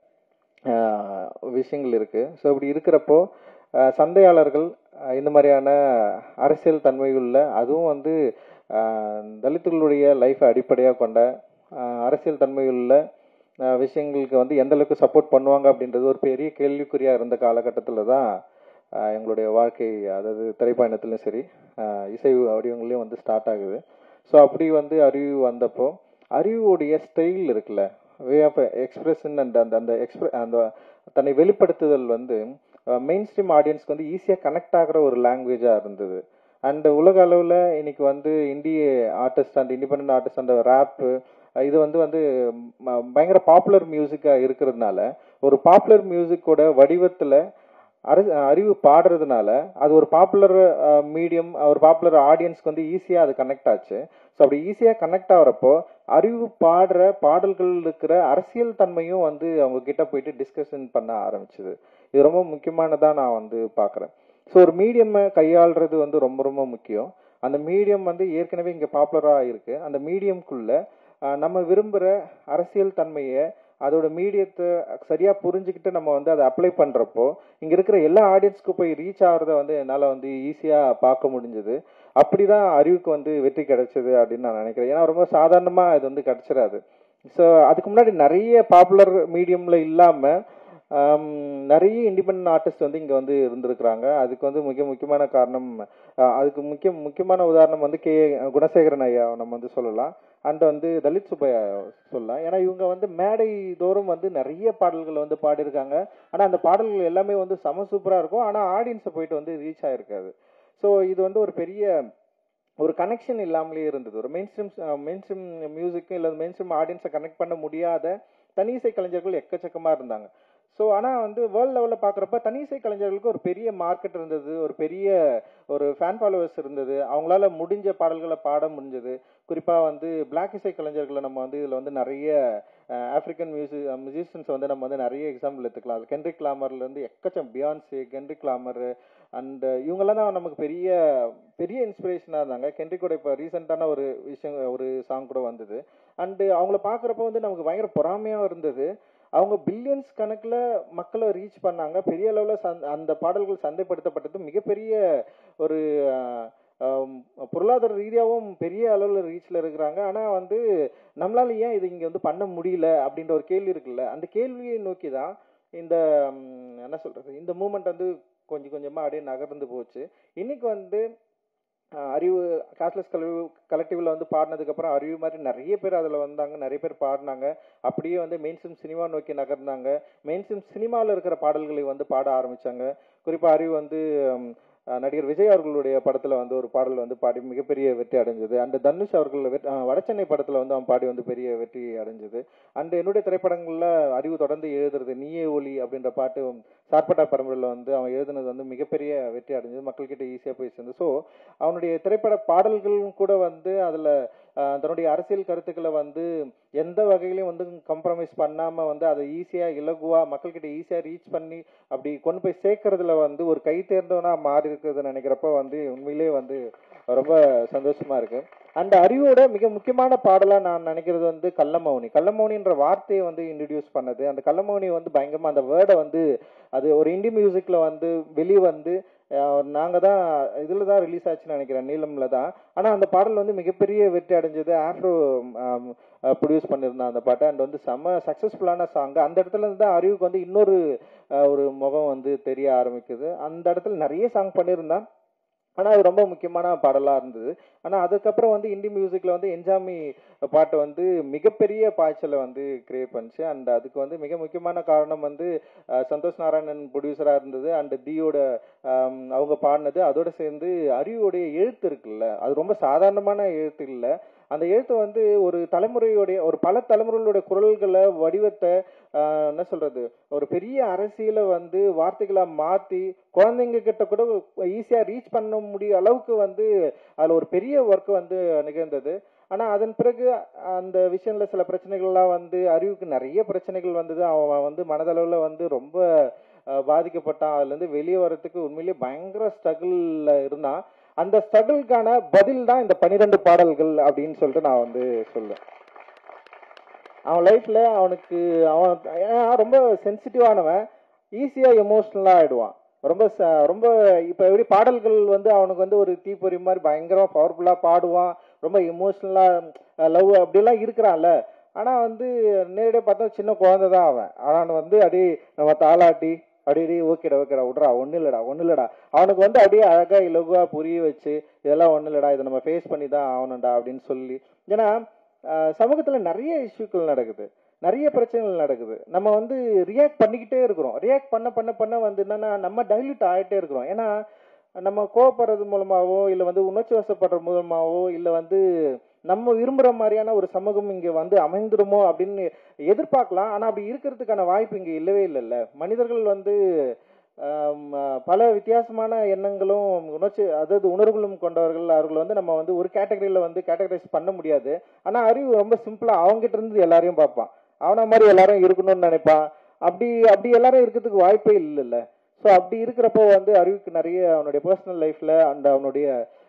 விஷயங்கள் இருக்கு. ஸோ இப்படி இருக்கிறப்போ சந்தையாளர்கள் இந்த மாதிரியான அரசியல் தன்மையுள்ள அதுவும் வந்து தலித்துகளுடைய லைஃபை அடிப்படையாக கொண்ட அரசியல் தன்மையுள்ள விஷயங்களுக்கு வந்து எந்த அளவுக்கு சப்போர்ட் பண்ணுவாங்க அப்படின்றது ஒரு பெரிய கேள்விக்குறியா இருந்த காலகட்டத்தில் தான் எங்களுடைய வாழ்க்கை, அதாவது திரைப்பயணத்துலையும் சரி இசை வடிவங்களையும் வந்து ஸ்டார்ட் ஆகுது. ஸோ அப்படி வந்து அறிவு வந்தப்போ அறிவுடைய ஸ்டைல் இருக்குல்ல, வே ஆஃப் எக்ஸ்பிரஷன் அண்ட் அந்த அந்த எக்ஸ்பிர அந்த தன்னை வெளிப்படுத்துதல் வந்து மெயின் ஸ்ட்ரீம் ஆடியன்ஸ்க்கு வந்து ஈஸியாக கனெக்ட் ஆகிற ஒரு லாங்குவேஜாக இருந்தது. அண்ட் உலக அளவில் இன்னைக்கு வந்து இந்திய ஆர்டிஸ்ட் அண்ட் இண்டிபெண்ட் ஆர்டிஸ்ட் அந்த ரேப்பு இது வந்து வந்து பயங்கர பாப்புலர் மியூசிக்காக இருக்கிறதுனால ஒரு பாப்புலர் மியூசிக்கோட வடிவத்தில் அறி அறிவு பாடுறதுனால அது ஒரு பாப்புலர் மீடியம், ஒரு பாப்புலர் ஆடியன்ஸ்க்கு வந்து ஈஸியாக அது கனெக்ட் ஆச்சு. ஸோ அப்படி ஈஸியாக கனெக்ட் ஆகிறப்போ அறிவு பாடுற பாடல்கள் இருக்கிற அரசியல் தன்மையும் வந்து அவங்க கிட்ட போயிட்டு டிஸ்கஷன் பண்ண ஆரம்பிச்சுது. இது ரொம்ப முக்கியமானதாக நான் வந்து பார்க்குறேன். ஸோ ஒரு மீடியமை கையாளுறது வந்து ரொம்ப ரொம்ப முக்கியம். அந்த மீடியம் வந்து ஏற்கனவே இங்கே பாப்புலராக இருக்கு. அந்த மீடியம்குள்ள நம்ம விரும்புகிற அரசியல் தன்மையை அதோட மீடியத்தை சரியாக புரிஞ்சுக்கிட்டு நம்ம வந்து அதை அப்ளை பண்ணுறப்போ இங்கே இருக்கிற எல்லா ஆடியன்ஸ்க்கு போய் ரீச் ஆகிறத வந்து என்னால் வந்து ஈஸியாக பார்க்க முடிஞ்சது. அப்படி தான் அறிவுக்கு வந்து வெற்றி கிடைச்சது அப்படின்னு நான் நினைக்கிறேன். ஏன்னா ரொம்ப சாதாரணமாக இது வந்து கிடைச்சிடாது. ஸோ அதுக்கு முன்னாடி நிறைய பாப்புலர் மீடியமில் இல்லாமல் நிறைய இண்டிபெண்ட் ஆர்டிஸ்ட் வந்து இங்கே வந்து இருந்திருக்கிறாங்க. அதுக்கு வந்து மிக முக்கியமான காரணம், அதுக்கு முக்கிய முக்கியமான உதாரணம் வந்து கே குணசேகரன் ஐயா நம்ம வந்து சொல்லலாம். அண்ட் வந்து தலித் சுப்பையா சொல்லலாம். ஏன்னா இவங்க வந்து மேடை தோறும் வந்து நிறைய பாடல்கள் வந்து பாடியிருக்காங்க. ஆனால் அந்த பாடல்கள் எல்லாமே வந்து செம சூப்பராக இருக்கும். ஆனால் ஆடியன்ஸை போயிட்டு வந்து ரீச் ஆகிருக்காது. ஸோ இது வந்து ஒரு பெரிய ஒரு கனெக்ஷன் இல்லாமலே இருந்தது. ஒரு மெயின் ஸ்ட்ரீம் மெயின் ஸ்ட்ரீம் மியூசிக்கும் இல்லை மெயின் ஸ்ட்ரீம் ஆடியன்ஸை கனெக்ட் பண்ண முடியாத தனி இசை கலைஞர்கள் எக்கச்சக்கமாக இருந்தாங்க. ஸோ ஆனால் வந்து வேர்ல்டு லெவலில் பார்க்குறப்ப தனி இசை கலைஞர்களுக்கு ஒரு பெரிய மார்க்கெட் இருந்தது, ஒரு பெரிய ஒரு ஃபேன் ஃபாலோவர்ஸ் இருந்தது, அவங்களால முடிஞ்ச பாடல்களை பாட முடிஞ்சது. குறிப்பாக வந்து பிளாக் இசை கலைஞர்களை நம்ம வந்து இதில் வந்து நிறைய ஆப்ரிக்கன் மியூசிக் மியூசிஷியன்ஸ் வந்து நம்ம வந்து நிறைய எக்ஸாம்பிள் எடுத்துக்கலாம். அது கென்ட்ரிக் லாமர்லேருந்து எக்கச்சம் பியான்ஸு, கென்ட்ரிக் லாமர் அண்ட் இவங்கெல்லாம் தான் நமக்கு பெரிய பெரிய இன்ஸ்பிரேஷனாக இருந்தாங்க. கென்ட்ரிக்கோட இப்போ ரீசெண்டான ஒரு விஷயம் ஒரு சாங் கூட வந்தது. அண்டு அவங்கள பார்க்குறப்ப வந்து நமக்கு பயங்கர பொறாமையாக இருந்தது. அவங்க பில்லியன்ஸ் கணக்கில் மக்களை ரீச் பண்ணாங்க. பெரிய அளவில் சந் அந்த பாடல்கள் சந்தைப்படுத்தப்பட்டது மிகப்பெரிய ஒரு பொருளாதார ரீதியாகவும் பெரிய அளவில் ரீச்சில் இருக்கிறாங்க. ஆனால் வந்து நம்மளால ஏன் இது இங்கே வந்து பண்ண முடியல அப்படின்ற ஒரு கேள்வி இருக்குல்ல, அந்த கேள்வியை நோக்கி தான் இந்த என்ன சொல்கிறது இந்த மூமெண்ட் வந்து கொஞ்சம் கொஞ்சமாக அப்படியே நகர்ந்து போச்சு. இன்னைக்கு வந்து அறிவு காஸ்ட்லெஸ் கலெக்டிவ் கலெக்டிவில் வந்து பாடினதுக்கப்புறம் அறிவு மாதிரி நிறைய பேர் அதில் வந்தாங்க, நிறைய பேர் பாடினாங்க. அப்படியே வந்து மெயின் ஸ்ட்ரீம் சினிமா நோக்கி நகர்ந்தாங்க. மெயின் ஸ்ட்ரீம் சினிமாவில் இருக்கிற பாடல்களை வந்து பாட ஆரம்பித்தாங்க. குறிப்பாக அறிவு வந்து நடிகர் விஜய் அவர்களுடைய படத்தில் வந்து ஒரு பாடல் வந்து பாடி மிகப்பெரிய வெற்றி அடைஞ்சது. அண்ட் தனுஷ் அவர்கள் வடச்சென்னை படத்தில் வந்து அவன் பாடி வந்து பெரிய வெற்றி அடைஞ்சது. அண்ட் என்னுடைய திரைப்படங்களில் அறிவு தொடர்ந்து எழுதுறது நீயே ஒலி அப்படின்ற பாட்டு சார்பட்டா பரம்பரையில் வந்து அவன் எழுதுனது வந்து மிகப்பெரிய வெற்றி அடைஞ்சது, மக்கள்கிட்ட ஈஸியாக போய் சேர்ந்து. ஸோ அவனுடைய திரைப்பட பாடல்களும் கூட வந்து அதில் தன்னுடைய அரசியல் கருத்துக்களை வந்து எந்த வகையிலையும் வந்து கம்ப்ரமைஸ் பண்ணாமல் வந்து அதை ஈஸியாக இலகுவாக மக்கள்கிட்ட ஈஸியாக ரீச் பண்ணி அப்படி கொண்டு போய் சேர்க்கறதுல வந்து ஒரு கை தேர்ந்தவனாக மாறி இருக்கிறது நினைக்கிறப்ப வந்து உண்மையிலே வந்து ரொம்ப சந்தோஷமா இருக்கு. அந்த அறிவோட மிக முக்கியமான பாடலாக நான் நினைக்கிறது வந்து கள்ளமௌனி. கள்ளமௌனின்ற வார்த்தையை வந்து இன்ட்ரடியூஸ் பண்ணது. அந்த கள்ளமௌனி வந்து பயங்கரமாக அந்த வேர்டை வந்து அது ஒரு இண்டி மியூசிக்ல வந்து வெளியே வந்து நாங்கள் தான் இதில் தான் ரிலீஸ் ஆச்சுன்னு நினைக்கிறேன், நீளம்ல தான். ஆனால் அந்த பாடல் வந்து மிகப்பெரிய வெற்றி அடைஞ்சது. ஆஃப்ரோ ப்ரொடியூஸ் பண்ணியிருந்தான் அந்த பாட்டை. அண்ட் வந்து செம்ம சக்ஸஸ்ஃபுல்லான சாங். அந்த இடத்துல இருந்து தான் அறிவுக்கு வந்து இன்னொரு ஒரு முகம் வந்து தெரிய ஆரம்பிக்குது. அந்த இடத்துல நிறைய சாங் பண்ணியிருந்தான், ஆனால் அது ரொம்ப முக்கியமான பாடலாக இருந்தது. ஆனால் அதுக்கப்புறம் வந்து இண்டி மியூசிக்கில் வந்து என்ஜாமி பாட்டு வந்து மிகப்பெரிய பாய்ச்சலை வந்து கிரியேட் பண்ணிச்சு. அண்ட் அதுக்கு வந்து மிக முக்கியமான காரணம் வந்து சந்தோஷ் நாராயணன் ப்ரொடியூசராக இருந்தது. அண்ட் தீயோட அவங்க பாடினது. அதோட சேர்ந்து அறிவோடைய எழுத்து இருக்குல்ல, அது ரொம்ப சாதாரணமான எழுத்து இல்லை. அந்த எழுத்து வந்து ஒரு தலைமுறையுடைய ஒரு பல தலைமுறைகளுடைய குரல்களை வடிவத்தை என்ன சொல்றது ஒரு பெரிய அரசியலை வந்து வார்த்தைகளை மாற்றி குழந்தைங்க கிட்ட கூட ஈஸியாக ரீச் பண்ண முடிய அளவுக்கு வந்து அதில் ஒரு பெரிய ஒர்க் வந்து நிகழ்ந்தது. ஆனால் அதன் பிறகு அந்த விஷயத்துல சில பிரச்சனைகள்லாம் வந்து அறிவுக்கு நிறைய பிரச்சனைகள் வந்தது. அவன் வந்து மனதளவில் வந்து ரொம்ப பாதிக்கப்பட்டான். அதுலேருந்து வெளியே வர்றதுக்கு உண்மையிலேயே பயங்கர ஸ்ட்ரகிளில் இருந்தான். அந்த ஸ்ட்ரகிளுக்கான பதில் தான் இந்த பன்னிரெண்டு பாடல்கள் அப்படின்னு சொல்லிட்டு நான் வந்து சொல்லுவேன். அவன் லைஃப்ல அவனுக்கு அவன் ரொம்ப சென்சிட்டிவானவன், ஈஸியா எமோஷனலா ஆயிடுவான். ரொம்ப ரொம்ப இப்ப எப்படி பாடல்கள் வந்து அவனுக்கு வந்து ஒரு தீப்பொறி மாதிரி பயங்கரமா பவர்ஃபுல்லா பாடுவான், ரொம்ப எமோஷனலா லவ் அப்படிலாம் இருக்கிறான்ல. ஆனா வந்து நேரடியாக பார்த்தா சின்ன குழந்தை தான் அவன். அவன் வந்து அப்படியே நம்ம தாளாட்டி அப்படியே ஓகேடா ஓகேடா விட்றா ஒன்றும் இல்லடா ஒன்றும் இல்லடா அவனுக்கு வந்து அப்படியே அழகா இலகுவா புரிய வச்சு இதெல்லாம் ஒன்றும் இல்லடா இதை நம்ம ஃபேஸ் பண்ணி தான் ஆகணும்டா அப்படின்னு சொல்லி. ஏன்னா சமூகத்தில் நிறைய இஷ்யூக்கள் நடக்குது, நிறைய பிரச்சனைகள் நடக்குது. நம்ம வந்து ரியாக்ட் பண்ணிக்கிட்டே இருக்கிறோம். ரியாக்ட் பண்ண பண்ண பண்ண வந்து என்னன்னா நம்ம டைல்யூட் ஆகிட்டே இருக்கிறோம். ஏன்னா நம்ம கோவப்படுறது மூலமாகவோ இல்லை வந்து உணர்ச்சி வசப்படுறது மூலமாகவோ இல்லை வந்து நம்ம விரும்புகிற மாதிரியான ஒரு சமூகம் இங்கே வந்து அமைந்துருமோ அப்படின்னு எதிர்பார்க்கலாம். ஆனால் அப்படி இருக்கிறதுக்கான வாய்ப்பு இங்கே இல்லவே இல்லைல்ல. மனிதர்கள் வந்து பல வித்தியாசமான எண்ணங்களும் உணர்ச்சி அதாவது உணர்வுகளும் கொண்டவர்கள். அவர்கள் வந்து நம்ம வந்து ஒரு கேட்டகரியில் வந்து கேட்டகரைஸ் பண்ண முடியாது. ஆனால் அறிவு ரொம்ப சிம்பிளாக அவங்ககிட்ட இருந்து எல்லாரையும் பார்ப்பான். அவனை மாதிரி எல்லாரும் இருக்கணும்னு நினைப்பான். அப்படி அப்படி எல்லாரும் இருக்கிறதுக்கு வாய்ப்பே இல்லைல்ல. ஸோ அப்படி இருக்கிறப்போ வந்து அறிவுக்கு நிறைய அவனுடைய பர்சனல் லைஃப்பில் அண்ட் அவனுடைய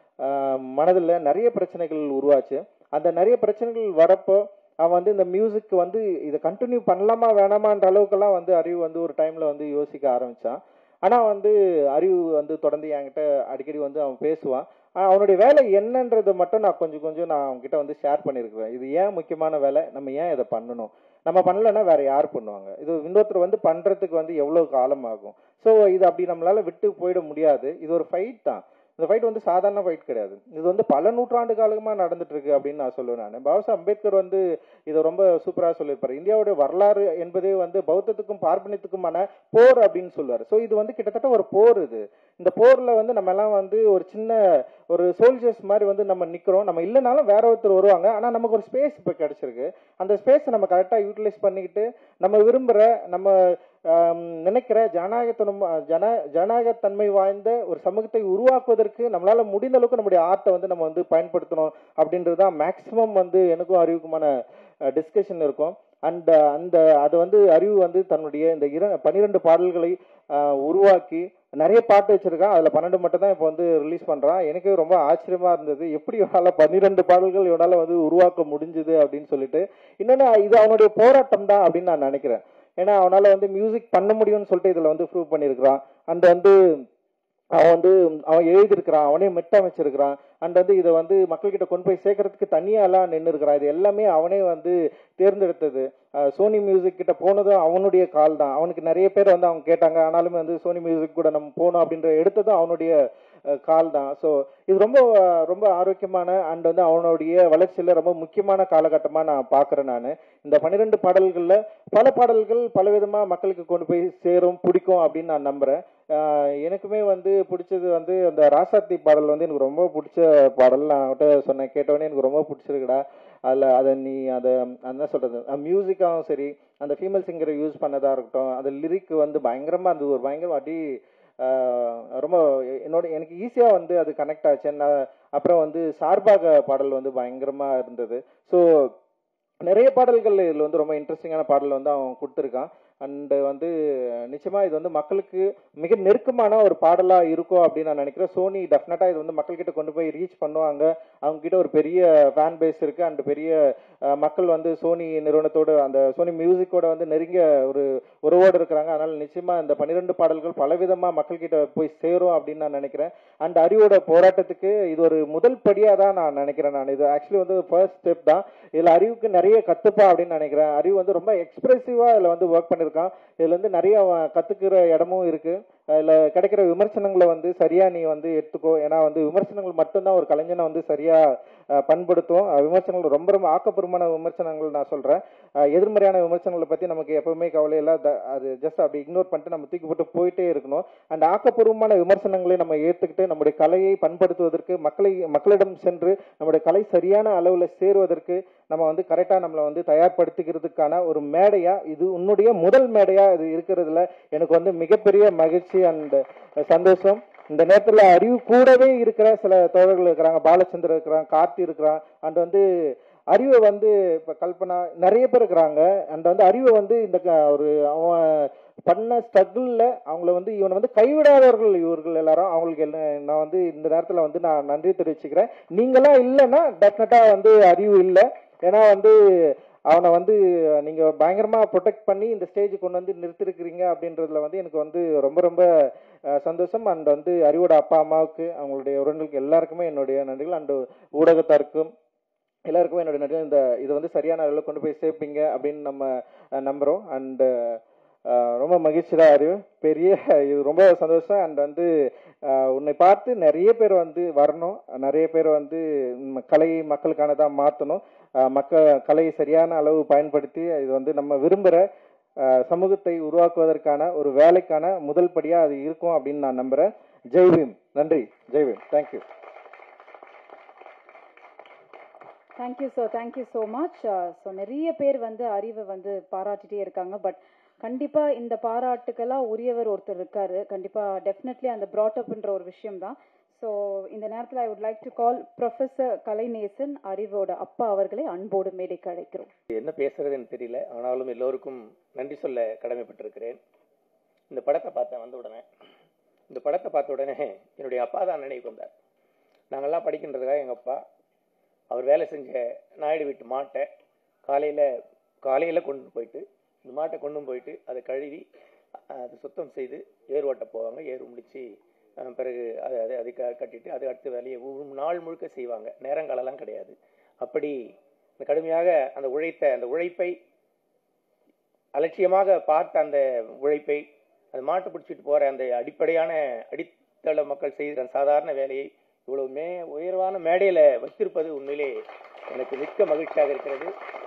மனதில் நிறைய பிரச்சனைகள் உருவாச்சு. அந்த நிறைய பிரச்சனைகள் வரப்போ அவன் வந்து இந்த மியூசிக் வந்து இதை கண்டினியூ பண்ணலாமா வேணாமான்ற அளவுக்கெல்லாம் வந்து அறிவு வந்து ஒரு டைமில் வந்து யோசிக்க ஆரம்பித்தான். ஆனால் வந்து அறிவு வந்து தொடர்ந்து என்கிட்ட அடிக்கடி வந்து அவன் பேசுவான். ஆனால் அவனுடைய வேலை என்னன்றதை மட்டும் நான் கொஞ்சம் கொஞ்சம் நான் அவங்ககிட்ட வந்து ஷேர் பண்ணியிருக்கிறேன். இது ஏன் முக்கியமான வேலை, நம்ம ஏன் இதை பண்ணணும், நம்ம பண்ணலைன்னா வேற யார் பண்ணுவாங்க, இது இன்னொருத்தர் வந்து பண்ணுறதுக்கு வந்து எவ்வளோ காலம் ஆகும். ஸோ இது அப்படி நம்மளால விட்டு போயிட முடியாது. இது ஒரு ஃபைட் தான். இந்த ஃபைட் வந்து சாதாரண ஃபைட் கிடையாது. இது வந்து பல நூற்றாண்டு காலமாக நடந்துட்டு இருக்கு அப்படின்னு நான் சொல்லுவேன். நான் பாபா சாஹேப் அம்பேத்கர் வந்து இதை ரொம்ப சூப்பராக சொல்லியிருப்பாரு. இந்தியாவுடைய வரலாறு என்பதே வந்து பௌத்தத்துக்கும் பார்ப்பனியத்துக்குமான போர் அப்படின்னு சொல்லுவார். ஸோ இது வந்து கிட்டத்தட்ட ஒரு போர். இது இந்த போரில் வந்து நம்ம எல்லாம் வந்து ஒரு சின்ன ஒரு சோல்ஜர்ஸ் மாதிரி வந்து நம்ம நிற்கிறோம். நம்ம இல்லைனாலும் வேற ஒருத்தர் வருவாங்க. ஆனால் நமக்கு ஒரு ஸ்பேஸ் இப்போ கிடைச்சிருக்கு. அந்த ஸ்பேஸை நம்ம கரெக்டாக யூட்டிலைஸ் பண்ணிக்கிட்டு நம்ம விரும்புகிற நம்ம நினைக்கிற ஜனநாயகத்தனம் ஜன ஜனநாயகத்தன்மை வாய்ந்த ஒரு சமூகத்தை உருவாக்குவதற்கு நம்மளால முடிந்த அளவுக்கு நம்முடைய ஆர்ட்டை வந்து நம்ம வந்து பயன்படுத்தணும் அப்படின்றது தான் மேக்சிமம் வந்து எனக்கும் அறிவுக்குமான டிஸ்கஷன் இருக்கும். அண்ட் அந்த அதை வந்து அறிவு வந்து தன்னுடைய இந்த இர பன்னிரெண்டு பாடல்களை உருவாக்கி நிறைய பாட்டு வச்சிருக்கான். அதில் பன்னெண்டு மட்டும் தான் இப்போ வந்து ரிலீஸ் பண்ணுறான். எனக்கு ரொம்ப ஆச்சரியமா இருந்தது, எப்படி இவனால் பன்னிரெண்டு பாடல்கள் இவனால் வந்து உருவாக்க முடிஞ்சுது அப்படின்னு சொல்லிட்டு. இன்னொன்று இது அவனுடைய போராட்டம் தான் அப்படின்னு நான் நினைக்கிறேன். ஏன்னா அவனால் வந்து மியூசிக் பண்ண முடியும்னு சொல்லிட்டு இதில் வந்து ப்ரூவ் பண்ணியிருக்கிறான். அண்ட் வந்து அவன் வந்து அவன் எழுதியிருக்கிறான், அவனே மெட்டமைச்சிருக்கிறான். அண்ட் வந்து இதை வந்து மக்கள்கிட்ட கொண்டு போய் சேர்க்கறதுக்கு தனியாலாம் நின்று இருக்கிறான். இது எல்லாமே அவனே வந்து தேர்ந்தெடுத்தது. சோனி மியூசிக் கிட்ட போனதும் அவனுடைய கால் தான். அவனுக்கு நிறைய பேர் வந்து அவங்க கேட்டாங்க, ஆனாலுமே வந்து சோனி மியூசிக் கூட நம்ம போகணும் அப்படின்ற எடுத்ததும் அவனுடைய கால் தான். ஸோ இது ரொம்ப ரொம்ப ஆரோக்கியமான அண்ட் வந்து அவனுடைய வளர்ச்சியில் ரொம்ப முக்கியமான காலகட்டமாக நான் பார்க்குறேன். நான் இந்த பன்னிரெண்டு பாடல்களில் பல பாடல்கள் பலவிதமாக மக்களுக்கு கொண்டு போய் சேரும், பிடிக்கும் அப்படின்னு நான் நம்புகிறேன். எனக்குமே வந்து பிடிச்சது வந்து அந்த ராசாத்தி பாடல் வந்து எனக்கு ரொம்ப பிடிச்ச பாடல். நான் அவன்கிட்ட சொன்னேன், கேட்டவொடனே எனக்கு ரொம்ப பிடிச்சிருக்குடா. அதில் அதை நீ அதை என்ன சொல்கிறது, மியூசிக்காகவும் சரி, அந்த ஃபீமேல் சிங்கரை யூஸ் பண்ணதாக இருக்கட்டும், அந்த லிரிக் வந்து பயங்கரமாக இருந்தது. ஒரு பயங்கரம் அடி ரொம்ப என்னோட எனக்கு ஈஸியாக வந்து அது கனெக்ட் ஆச்சு. நான் அப்புறம் வந்து சார்பாக பாடல் வந்து பயங்கரமாக இருந்தது. ஸோ நிறைய பாடல்கள் இதில் வந்து ரொம்ப இன்ட்ரெஸ்டிங்கான பாடல் வந்து அவன் கொடுத்துருக்கான். அண்டு வந்து நிச்சயமாக இது வந்து மக்களுக்கு மிக நெருக்கமான ஒரு பாடலாக இருக்கும் அப்படின்னு நான் நினைக்கிறேன். சோனி டெஃபினட்டாக இது வந்து மக்கள்கிட்ட கொண்டு போய் ரீச் பண்ணுவாங்க. அவங்ககிட்ட ஒரு பெரிய ஃபேன் பேஸ் இருக்குது. அண்டு பெரிய மக்கள் வந்து சோனி நிறுவனத்தோடு அந்த சோனி மியூசிக்கோட வந்து நெருங்கிய ஒரு உறவோடு இருக்கிறாங்க. அதனால் நிச்சயமாக இந்த பன்னிரெண்டு பாடல்கள் பலவிதமாக மக்கள்கிட்ட போய் சேரும் அப்படின்னு நான் நினைக்கிறேன். அண்ட் அறிவோட போராட்டத்துக்கு இது ஒரு முதல் படியாக தான் நான் நினைக்கிறேன். நான் இது ஆக்சுவலி வந்து ஃபர்ஸ்ட் ஸ்டெப் தான். இதில் அறிவுக்கு நிறைய கற்றுப்பா அப்படின்னு நினைக்கிறேன். அறிவு வந்து ரொம்ப எக்ஸ்பிரசிவாக இதில் வந்து ஒர்க் பண்ணியிருக்கான். இதுல இருந்து நிறைய கத்துக்கிற இடமும் இருக்கு. இதுல கிடைக்கிற விமர்சனங்களை வந்து சரியா நீ வந்து எடுத்துக்கோ. ஏன்னா வந்து விமர்சனங்கள் மட்டும்தான் ஒரு கலைஞனை வந்து சரியா பண்படுத்தும். விமர்சனங்கள் ரொம்ப ரொம்ப ஆக்கப்பூர்வமான விமர்சனங்கள் நான் சொல்றேன். எதிர்மறையான விமர்சனங்களை பத்தி நமக்கு எப்பவுமே கவலை இல்லை. அது ஜஸ்ட் அப்படி இக்னோர் பண்ணிட்டு நம்ம தூக்கி போட்டு போயிட்டே இருக்கணும். அண்ட் ஆக்கப்பூர்வமான விமர்சனங்களை நம்ம ஏற்றுக்கிட்டு நம்முடைய கலையை பண்படுத்துவதற்கு, மக்களை மக்களிடம் சென்று நம்முடைய கலை சரியான அளவில் சேருவதற்கு நம்ம வந்து கரெக்டாக நம்மளை வந்து தயார்படுத்திக்கிறதுக்கான ஒரு மேடையா இது உன்னுடைய முதல் மேடையா இது இருக்கிறதுல எனக்கு வந்து மிகப்பெரிய மகிழ்ச்சி அண்ட் சந்தோஷம். இந்த நேரத்தில் அறிவு கூடவே இருக்கிற சில தோழர்கள் இருக்கிறாங்க. பாலச்சந்திரன் இருக்கிறாங்க, கார்த்தி இருக்கிறான். அண்ட் வந்து அறிவை வந்து இப்போ கல்பனா நிறைய பேர் இருக்கிறாங்க. அண்ட் வந்து அறிவை வந்து இந்த ஒரு அவன் பண்ண ஸ்ட்ரகிளில் அவங்கள வந்து இவனை வந்து கைவிடாதவர்கள் இவர்கள் எல்லாரும். அவங்களுக்கு என்ன நான் வந்து இந்த நேரத்தில் வந்து நான் நன்றி தெரிவிச்சுக்கிறேன். நீங்களாம் இல்லைன்னா டெஃபினட்டாக வந்து அறிவு இல்லை. ஏன்னா வந்து அவனை வந்து நீங்கள் பயங்கரமாக ப்ரொடெக்ட் பண்ணி இந்த ஸ்டேஜ் கொண்டு வந்து நிறுத்திருக்கிறீங்க அப்படின்றதுல வந்து எனக்கு வந்து ரொம்ப ரொம்ப சந்தோஷம். அண்ட் வந்து அறிவோட அப்பா அம்மாவுக்கு, அவங்களுடைய உறவினர்களுக்கு எல்லாருக்குமே என்னுடைய நன்றிகள். அண்டு ஊடகத்தாருக்கும் எல்லாருக்குமே என்னுடைய நன்றி. இந்த இது வந்து சரியான அளவில் கொண்டு போய் சேர்ப்பீங்க அப்படின்னு நம்ம நம்புகிறோம். அண்டு ரொம்ப மகிழ்ச்சி தான் அறிவு, பெரிய இது ரொம்ப சந்தோஷம். அண்ட் வந்து உன்னை பார்த்து நிறைய பேர் வந்து வரணும், நிறைய பேர் வந்து கலையை மக்களுக்கானதாக மாற்றணும். மக்கள் கலையை சரியான அளவு பயன்படுத்தி இது வந்து நம்ம விரும்புகிற சமூகத்தை உருவாக்குவதற்கான ஒரு வேலைக்கான முதல் படியாக அது இருக்கும் அப்படின்னு நான் நம்புகிறேன். ஜெய்பீம். நன்றி. Jai Bhim. Thank you. Thank you so thank you so much. So நிறைய பேர் வந்து அறிவை வந்து பாராட்டிகிட்டே இருக்காங்க. பட் கண்டிப்பாக இந்த பாராட்டுக்கெல்லாம் உரியவர் ஒருத்தர் இருக்காரு. கண்டிப்பாக டெஃபினெட்லி அந்த ப்ராட்டப்ன்ற ஒரு விஷயம் தான். ஸோ இந்த நேரத்தில் I would like to call professor Kalainesan, அறிவோட அப்பா அவர்களை அன்போடு மேடைக்கு அழைக்கிறோம். என்ன பேசுறதுன்னு தெரியல, ஆனாலும் எல்லோருக்கும் நன்றி சொல்ல கடமைப்பட்டிருக்கிறேன். இந்த படத்தை பார்த்தேன் வந்த உடனே இந்த படத்தை பார்த்த உடனே என்னுடைய அப்பா தான் நினைவுக்கு வந்தார். நாங்கள்லாம் படிக்கின்றதுக்காக எங்கள் அப்பா அவர் வேலை செஞ்ச நாயுடு வீட்டு மாட்டை காலையில் காலையில் கொண்டு போயிட்டு இந்த மாட்டை கொண்டு போயிட்டு அதை கழுவி அதை சுத்தம் செய்து ஏர் ஓட்ட போவாங்க. ஏர் முடித்து பிறகு அதை அதை அதை கட்டிட்டு அதை அடுத்த வேலையை நாள் முழுக்க செய்வாங்க. நேரங்காலெல்லாம் கிடையாது. அப்படி கடுமையாக அந்த உழைத்த அந்த உழைப்பை அலட்சியமாக பார்த்த அந்த உழைப்பை அந்த மாட்டை பிடிச்சிட்டு போகிற அந்த அடிப்படையான அடித்தள மக்கள் செய்கிற சாதாரண வேலையை இவ்வளவு மே உயர்வான மேடையில் வைத்திருப்பது உண்மையிலே எனக்கு மிக்க மகிழ்ச்சியாக இருக்கிறது.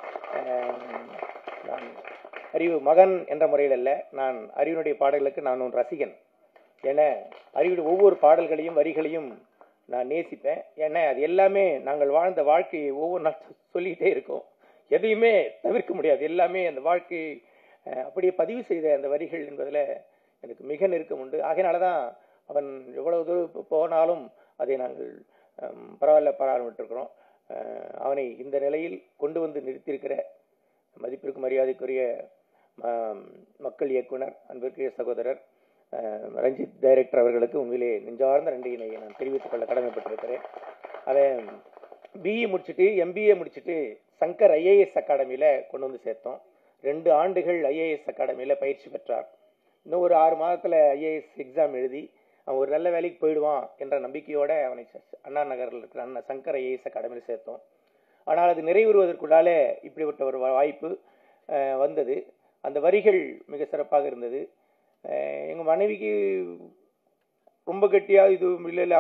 நான் அறிவு மகன் என்ற முறையில் அல்ல, நான் அறிவினுடைய பாடல்களுக்கு நான் ஒரு ரசிகன். என அறிவுடைய ஒவ்வொரு பாடல்களையும் வரிகளையும் நான் நேசிப்பேன். ஏன்னா அது எல்லாமே நாங்கள் வாழ்ந்த வாழ்க்கையை ஒவ்வொரு நாள் சொல்லிக்கிட்டே இருக்கோம். எதையுமே தவிர்க்க முடியாது. எல்லாமே அந்த வாழ்க்கையை அப்படியே பதிவு செய்த அந்த வரிகள் என்பதில் எனக்கு மிக நெருக்கம் உண்டு. ஆகையினால தான் அவன் எவ்வளவு தூரம் போனாலும் அதை நாங்கள் பரவாயில்ல பராமரிட்டிருக்கிறோம். அவனை இந்த நிலையில் கொண்டு வந்து நிறுத்தியிருக்கிற மதிப்பிற்கு மரியாதைக்குரிய மக்கள் இயக்குனர் அன்பிற்குரிய சகோதரர் ரஞ்சித் டைரக்டர் அவர்களுக்கு உண்மையிலே நெஞ்சார்ந்த நன்றியினை நான் தெரிவித்துக் கொள்ள கடமைப்பட்டிருக்கிறேன். அவன் பிஇ முடிச்சுட்டு எம்பிஏ முடிச்சுட்டு சங்கர் ஐஏஎஸ் அகாடமியில் கொண்டு வந்து சேர்த்தோம். ரெண்டு ஆண்டுகள் ஐஏஎஸ் அகாடமியில் பயிற்சி பெற்றார். இன்னும் ஒரு ஆறு மாதத்தில் ஐஏஎஸ் எக்ஸாம் எழுதி அவன் ஒரு நல்ல வேலைக்கு போயிடுவான் என்ற நம்பிக்கையோடு அவனை அண்ணா நகரில் இருக்கிற அண்ணா சங்கர் ஐஏஎஸ் அகாடமியில் சேர்த்தோம். ஆனால் அது நிறைவுறுவதற்குள்ளாலே இப்படிப்பட்ட ஒரு வாய்ப்பு வந்தது. அந்த வரிகள் மிக சிறப்பாக இருந்தது. எங்கள் மனைவிக்கு ரொம்ப கெட்டியாக இது இல்லை இல்லை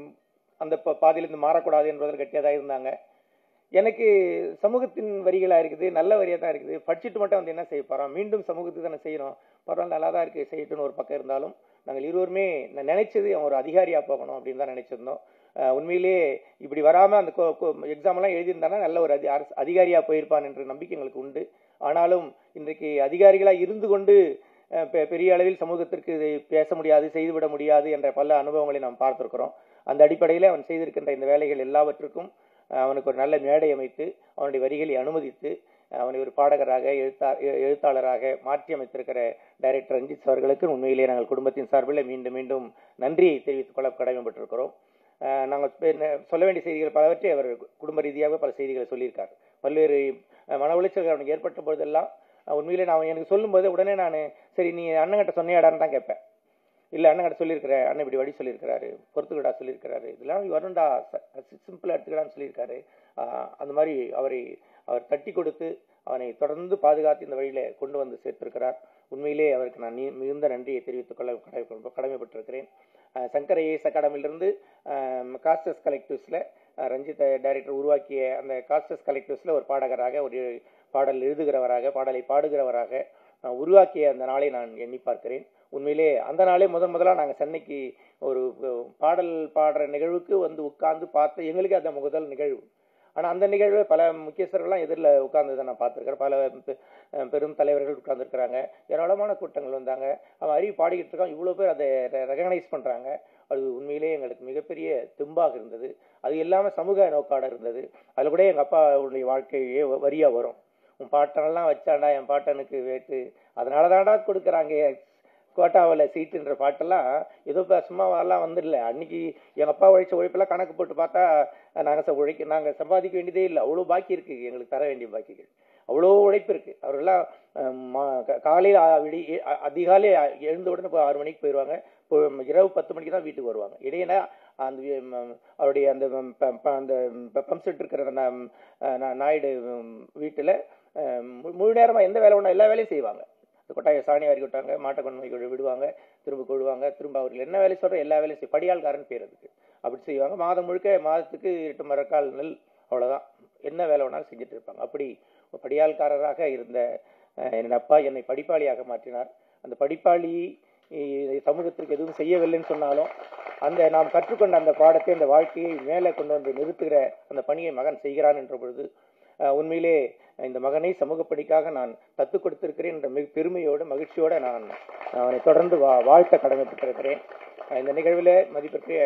அந்த பாதையிலிருந்து மாறக்கூடாது என்பதில் கெட்டியாக தான் இருந்தாங்க. எனக்கு சமூகத்தின் வரிகளாக இருக்குது, நல்ல வரியாக தான் இருக்குது, படிச்சுட்டு மட்டும் வந்து என்ன செய்ய போகிறோம், மீண்டும் சமூகத்துக்கு தானே செய்யணும், பரவாயில்ல நல்லா தான் இருக்குது செய்யட்டுன்னு ஒரு பக்கம் இருந்தாலும் நாங்கள் இருவருமே நான் நினைச்சது அவன் ஒரு அதிகாரியாக போகணும் அப்படின்னு தான் நினைச்சிருந்தோம். உண்மையிலே இப்படி வராமல் அந்த எக்ஸாம்லாம் எழுதியிருந்தானா நல்ல ஒரு அதி அதிகாரியாக போயிருப்பான் என்ற நம்பிக்கை எங்களுக்கு உண்டு. ஆனாலும் இன்றைக்கு அதிகாரிகளாக இருந்து கொண்டு பெரிய அளவில் சமூகத்திற்கு இதை பேச முடியாது, செய்துவிட முடியாது என்ற பல அனுபவங்களை நாம் பார்த்திருக்கிறோம். அந்த அடிப்படையில் அவன் செய்திருக்கின்ற இந்த வேலைகள் எல்லாவற்றுக்கும் அவனுக்கு ஒரு நல்ல மேடை அமைத்து அவனுடைய வரிகளை அனுமதித்து அவனை ஒரு பாடகராக எழுத்தா எழுத்தாளராக மாற்றி அமைத்திருக்கிற டைரக்டர் ரஞ்சித் அவர்களுக்கு உண்மையிலேயே நாங்கள் குடும்பத்தின் சார்பில் மீண்டும் மீண்டும் நன்றியை தெரிவித்துக் கொள்ள கடமைப்பட்டிருக்கிறோம். நாங்கள் சொல்ல வேண்டிய செய்திகள் பலவற்றை அவர் குடும்ப ரீதியாக பல செய்திகளை சொல்லியிருக்கார். பல்வேறு மன உளைச்சல்கள் அவனுக்கு ஏற்பட்ட பொழுதெல்லாம் உண்மையிலே நான் எனக்கு சொல்லும்போது உடனே நான் சரி நீ அண்ணங்கிட்ட சொன்னியாடான்னு தான் கேட்பேன். இல்லை அண்ணங்கிட்ட சொல்லியிருக்கிற அண்ணன் இப்படி வழி சொல்லியிருக்கிறாரு, பொறுத்துக்கடா சொல்லியிருக்கிறாரு, இதெல்லாம் வருண்டா சிம்பிளாக எடுத்துக்கடான்னு சொல்லியிருக்காரு. அந்த மாதிரி அவரை அவர் தட்டி கொடுத்து அவனை தொடர்ந்து பாதுகாத்து இந்த வழியில் கொண்டு வந்து சேர்த்திருக்கிறார். உண்மையிலே அவருக்கு நான் மிகுந்த நன்றியை தெரிவித்துக் கொள்ள கடமைப்பட்டிருக்கிறேன். சங்கர் ஐஏஎஸ் அகாடமியிலிருந்து காஸ்டஸ் கலெக்டிவ்ஸில் ரஞ்சித் டைரக்டர் உருவாக்கிய அந்த காஸ்டஸ் கலெக்டிவ்ஸில் ஒரு பாடகராக, ஒரு பாடல் எழுதுகிறவராக, பாடலை பாடுகிறவராக உருவாக்கிய அந்த நாளை நான் எண்ணி பார்க்கிறேன். உண்மையிலே அந்த நாளே முதன் முதலாக நாங்கள் சென்னைக்கு ஒரு பாடல் பாடுற நிகழ்வுக்கு வந்து உட்கார்ந்து பார்த்து எங்களுக்கு அந்த முதல் நிகழ்வு. ஆனால் அந்த நிகழ்வை பல முக்கியஸ்தர்கள்லாம் எதிரில் உட்கார்ந்ததை நான் பார்த்துருக்கிறேன். பல பெரும் தலைவர்கள் உட்கார்ந்துருக்கிறாங்க, ஏராளமான கூட்டங்கள் வந்தாங்க. அவன் அறிவு பாடிக்கிட்டு இருக்கான், இவ்வளோ பேர் அதை ரெகனைஸ் பண்ணுறாங்க. அது உண்மையிலே எங்களுக்கு மிகப்பெரிய தெம்பாக இருந்தது. அது இல்லாமல் சமூக நோக்காட இருந்தது. அதில் கூட எங்கள் அப்பாவுடைய வாழ்க்கையே வரியாக வரும், உன் பாட்டனெல்லாம் வச்சாண்டா என் பாட்டனுக்கு வேட்டு, அதனால தாண்டா கொடுக்குறாங்க கோட்டாவில் சீட்டுன்ற பாட்டெல்லாம் ஏதோ சும்மாவெல்லாம் வந்துடல. அன்னைக்கு எங்கள் அப்பா உழைச்ச உழைப்பெல்லாம் கணக்கு போட்டு பார்த்தா நாங்கள் உழைக்க நாங்கள் சம்பாதிக்க வேண்டியதே இல்லை, அவ்வளோ பாக்கி இருக்குது எங்களுக்கு தர வேண்டிய பாக்கிகள், அவ்வளோ உழைப்பு இருக்குது. அவரெல்லாம் காலையில் விடி அதிகாலை எழுந்த உடனே இப்போ ஆறு மணிக்கு போயிடுவாங்க, இரவு பத்து மணிக்கு தான் வீட்டுக்கு வருவாங்க. இடையில அந்த அவருடைய அந்த அந்த பம்ப் செட் இருக்கிற நாயுடு வீட்டில் முழு நேரமாக எந்த வேலை ஒன்றா எல்லா வேலையும் செய்வாங்க. கொட்டாயை சாணி வாரி விட்டாங்க, மாட்டை கொண்டு விடுவாங்க, திரும்ப கொள்வாங்க, திரும்ப அவர்கள் என்ன வேலை சொல்கிற எல்லா வேலையும் செய் படியாள்காரன் பேர் அதுக்கு அப்படி செய்வாங்க. மாதம் முழுக்க மாதத்துக்கு எட்டு மரக்கால் நெல், அவ்வளோதான், என்ன வேலை வேணாலும் செஞ்சுட்டு இருப்பாங்க. அப்படி படியாள்காரராக இருந்த என் அப்பா என்னை படிப்பாளியாக மாற்றினார். அந்த படிப்பாளி சமூகத்திற்கு எதுவும் செய்யவில்லைன்னு சொன்னாலும் அந்த நாம் கற்றுக்கொண்ட அந்த பாடத்தை, அந்த வாழ்க்கையை மேலே கொண்டு வந்து நிறுத்துகிற அந்த பணியை மகன் செய்கிறான் என்ற பொழுது உண்மையிலே இந்த மகனை சமூக பணிக்காக நான் தத்து கொடுத்திருக்கிறேன் என்ற மிக பெருமையோடு மகிழ்ச்சியோடு நான் அவனை தொடர்ந்து வா வாழ்த்த கடமைப்பட்டிருக்கிறேன். இந்த நிகழ்வில் மதிப்பிற்குரிய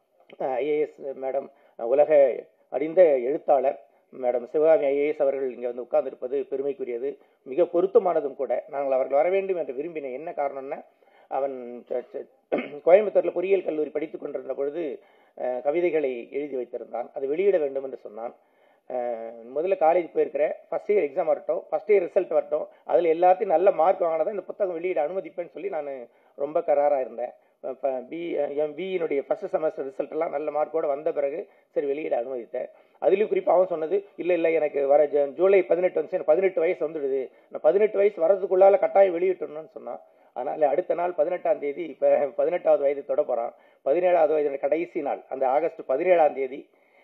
ஐஏஎஸ் மேடம், உலக அறிந்த எழுத்தாளர் மேடம் சிவகாமி ஐஏஎஸ் அவர்கள் இங்கே வந்து உட்கார்ந்திருப்பது பெருமைக்குரியது, மிக பொருத்தமானதும் கூட. நாங்கள் அவர்கள் வர வேண்டும் என்று விரும்பினேன். என்ன காரணம்னா, அவன் கோயம்புத்தூரில் பொறியியல் கல்லூரி படித்துக் கொண்டிருந்த பொழுது கவிதைகளை எழுதி வைத்திருந்தான். அது வெளியிட வேண்டும் என்று சொன்னான். முதல்ல காலேஜ் போயிருக்கிற ஃபர்ஸ்ட் இயர் எக்ஸாம் வரட்டும், ஃபர்ஸ்ட் இயர் ரிசல்ட் வரட்டும், அதில் எல்லாத்தையும் நல்ல மார்க் வாங்கினதான் இந்த புத்தகம் வெளியிட அனுமதிப்பேன்னு சொல்லி நான் ரொம்ப கராராக இருந்தேன். பி என் பியினுடைய ஃபர்ஸ்ட் செமஸ்டர் ரிசல்ட் எல்லாம் நல்ல மார்க்கோடு வந்த பிறகு சரி வெளியிட அனுமதித்தேன். அதுலேயும் குறிப்பாக அவன் சொன்னது, இல்லை இல்லை எனக்கு வர ஜூலை பதினெட்டு வந்து எனக்கு பதினெட்டு வயசு வந்துடுது, நான் பதினெட்டு வயசு வரதுக்குள்ளால கட்டாயம் வெளியிட்டணும்னு சொன்னான். அதனால் அடுத்த நாள் பதினெட்டாம் தேதி இப்போ பதினெட்டாவது வயது தொட போகிறான். பதினேழாவது வயது கடைசி நாள் அந்த ஆகஸ்ட் பதினேழாம் தேதி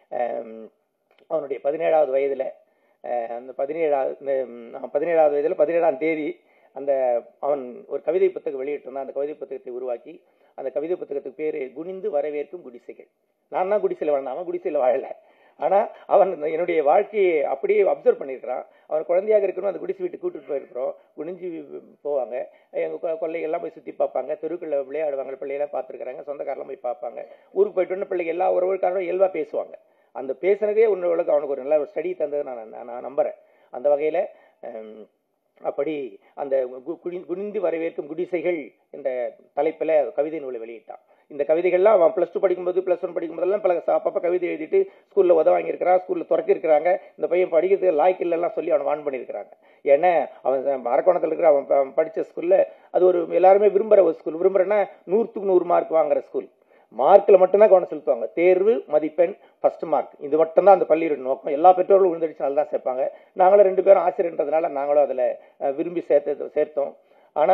அவனுடைய பதினேழாவது வயதில் அந்த பதினேழாவது பதினேழாவது வயதில் பதினேழாம் தேதி அந்த அவன் ஒரு கவிதை புத்தகம் வெளியிட்டிருந்தான். அந்த கவிதை புத்தகத்தை உருவாக்கி அந்த கவிதை புத்தகத்துக்கு பேர் குனிந்து வரவேற்கும் குடிசைகள். நான் தான் குடிசையில் வாழ்ந்தான், அவன் குடிசையில் வாழலை. ஆனால் அவன் என்னுடைய வாழ்க்கையை அப்படியே அப்சர்வ் பண்ணியிருக்கிறான். அவன் குழந்தையாக இருக்கணும், அந்த குடிசை வீட்டு கூட்டிட்டு போயிருக்கிறோம். குனிஞ்சு போவாங்க, எங்கள் கொள்ளைகள்லாம் போய் சுற்றி பார்ப்பாங்க, தெருக்களில் விளையாடுவாங்க, பிள்ளைகள்லாம் பார்த்துருக்குறாங்க, சொந்தக்காரெல்லாம் போய் பார்ப்பாங்க. ஊருக்கு போயிட்டு வந்து பிள்ளைங்க எல்லா உறவுக்காரரும் இயல்பாக பேசுவாங்க. அந்த பேசுனதே உன்னோளுக்கு அவனுக்கு ஒரு நல்ல ஒரு ஸ்டடி தந்தது நான் நான் நம்புகிறேன். அந்த வகையில் அப்படி அந்த குனிந்து வரவேற்கும் குடிசைகள் என்ற தலைப்பில் கவிதை நூலை வெளியிட்டான். இந்த கவிதைகள்லாம் அவன் ப்ளஸ் டூ படிக்கும்போது ப்ளஸ் ஒன் படிக்கும்போதெல்லாம் பல அப்பப்போ கவிதை எழுதிட்டு ஸ்கூலில் உத வாங்கியிருக்கிறான், ஸ்கூலில் துறக்கிருக்கிறாங்க. இந்த பையன் படிக்கிறதுக்கு லாய்க்கில்லாம் சொல்லி அவனை வான் பண்ணியிருக்கிறாங்க. ஏன்னா அவன் அரக்கோணத்தில் இருக்கிற அவன் படித்த ஸ்கூலில் அது ஒரு எல்லாருமே விரும்புகிற ஒரு ஸ்கூல். விரும்புகிறேன்னா நூற்றுக்கு நூறு மார்க் வாங்குற ஸ்கூல். மார்க்கில் மட்டும்தான் கவனம் செலுத்துவாங்க. தேர்வு, மதிப்பெண், ஃபர்ஸ்ட் மார்க், இது மட்டும்தான் அந்த பள்ளியோட நோக்கம். எல்லா பெற்றோர்களும் விழுந்தடிச்சு நல்லா சேர்ப்பாங்க. நாங்களும் ரெண்டு பேரும் ஆசிரியர்ன்றதுனால நாங்களும் அதில் விரும்பி சேர்த்து சேர்த்தோம். ஆனால்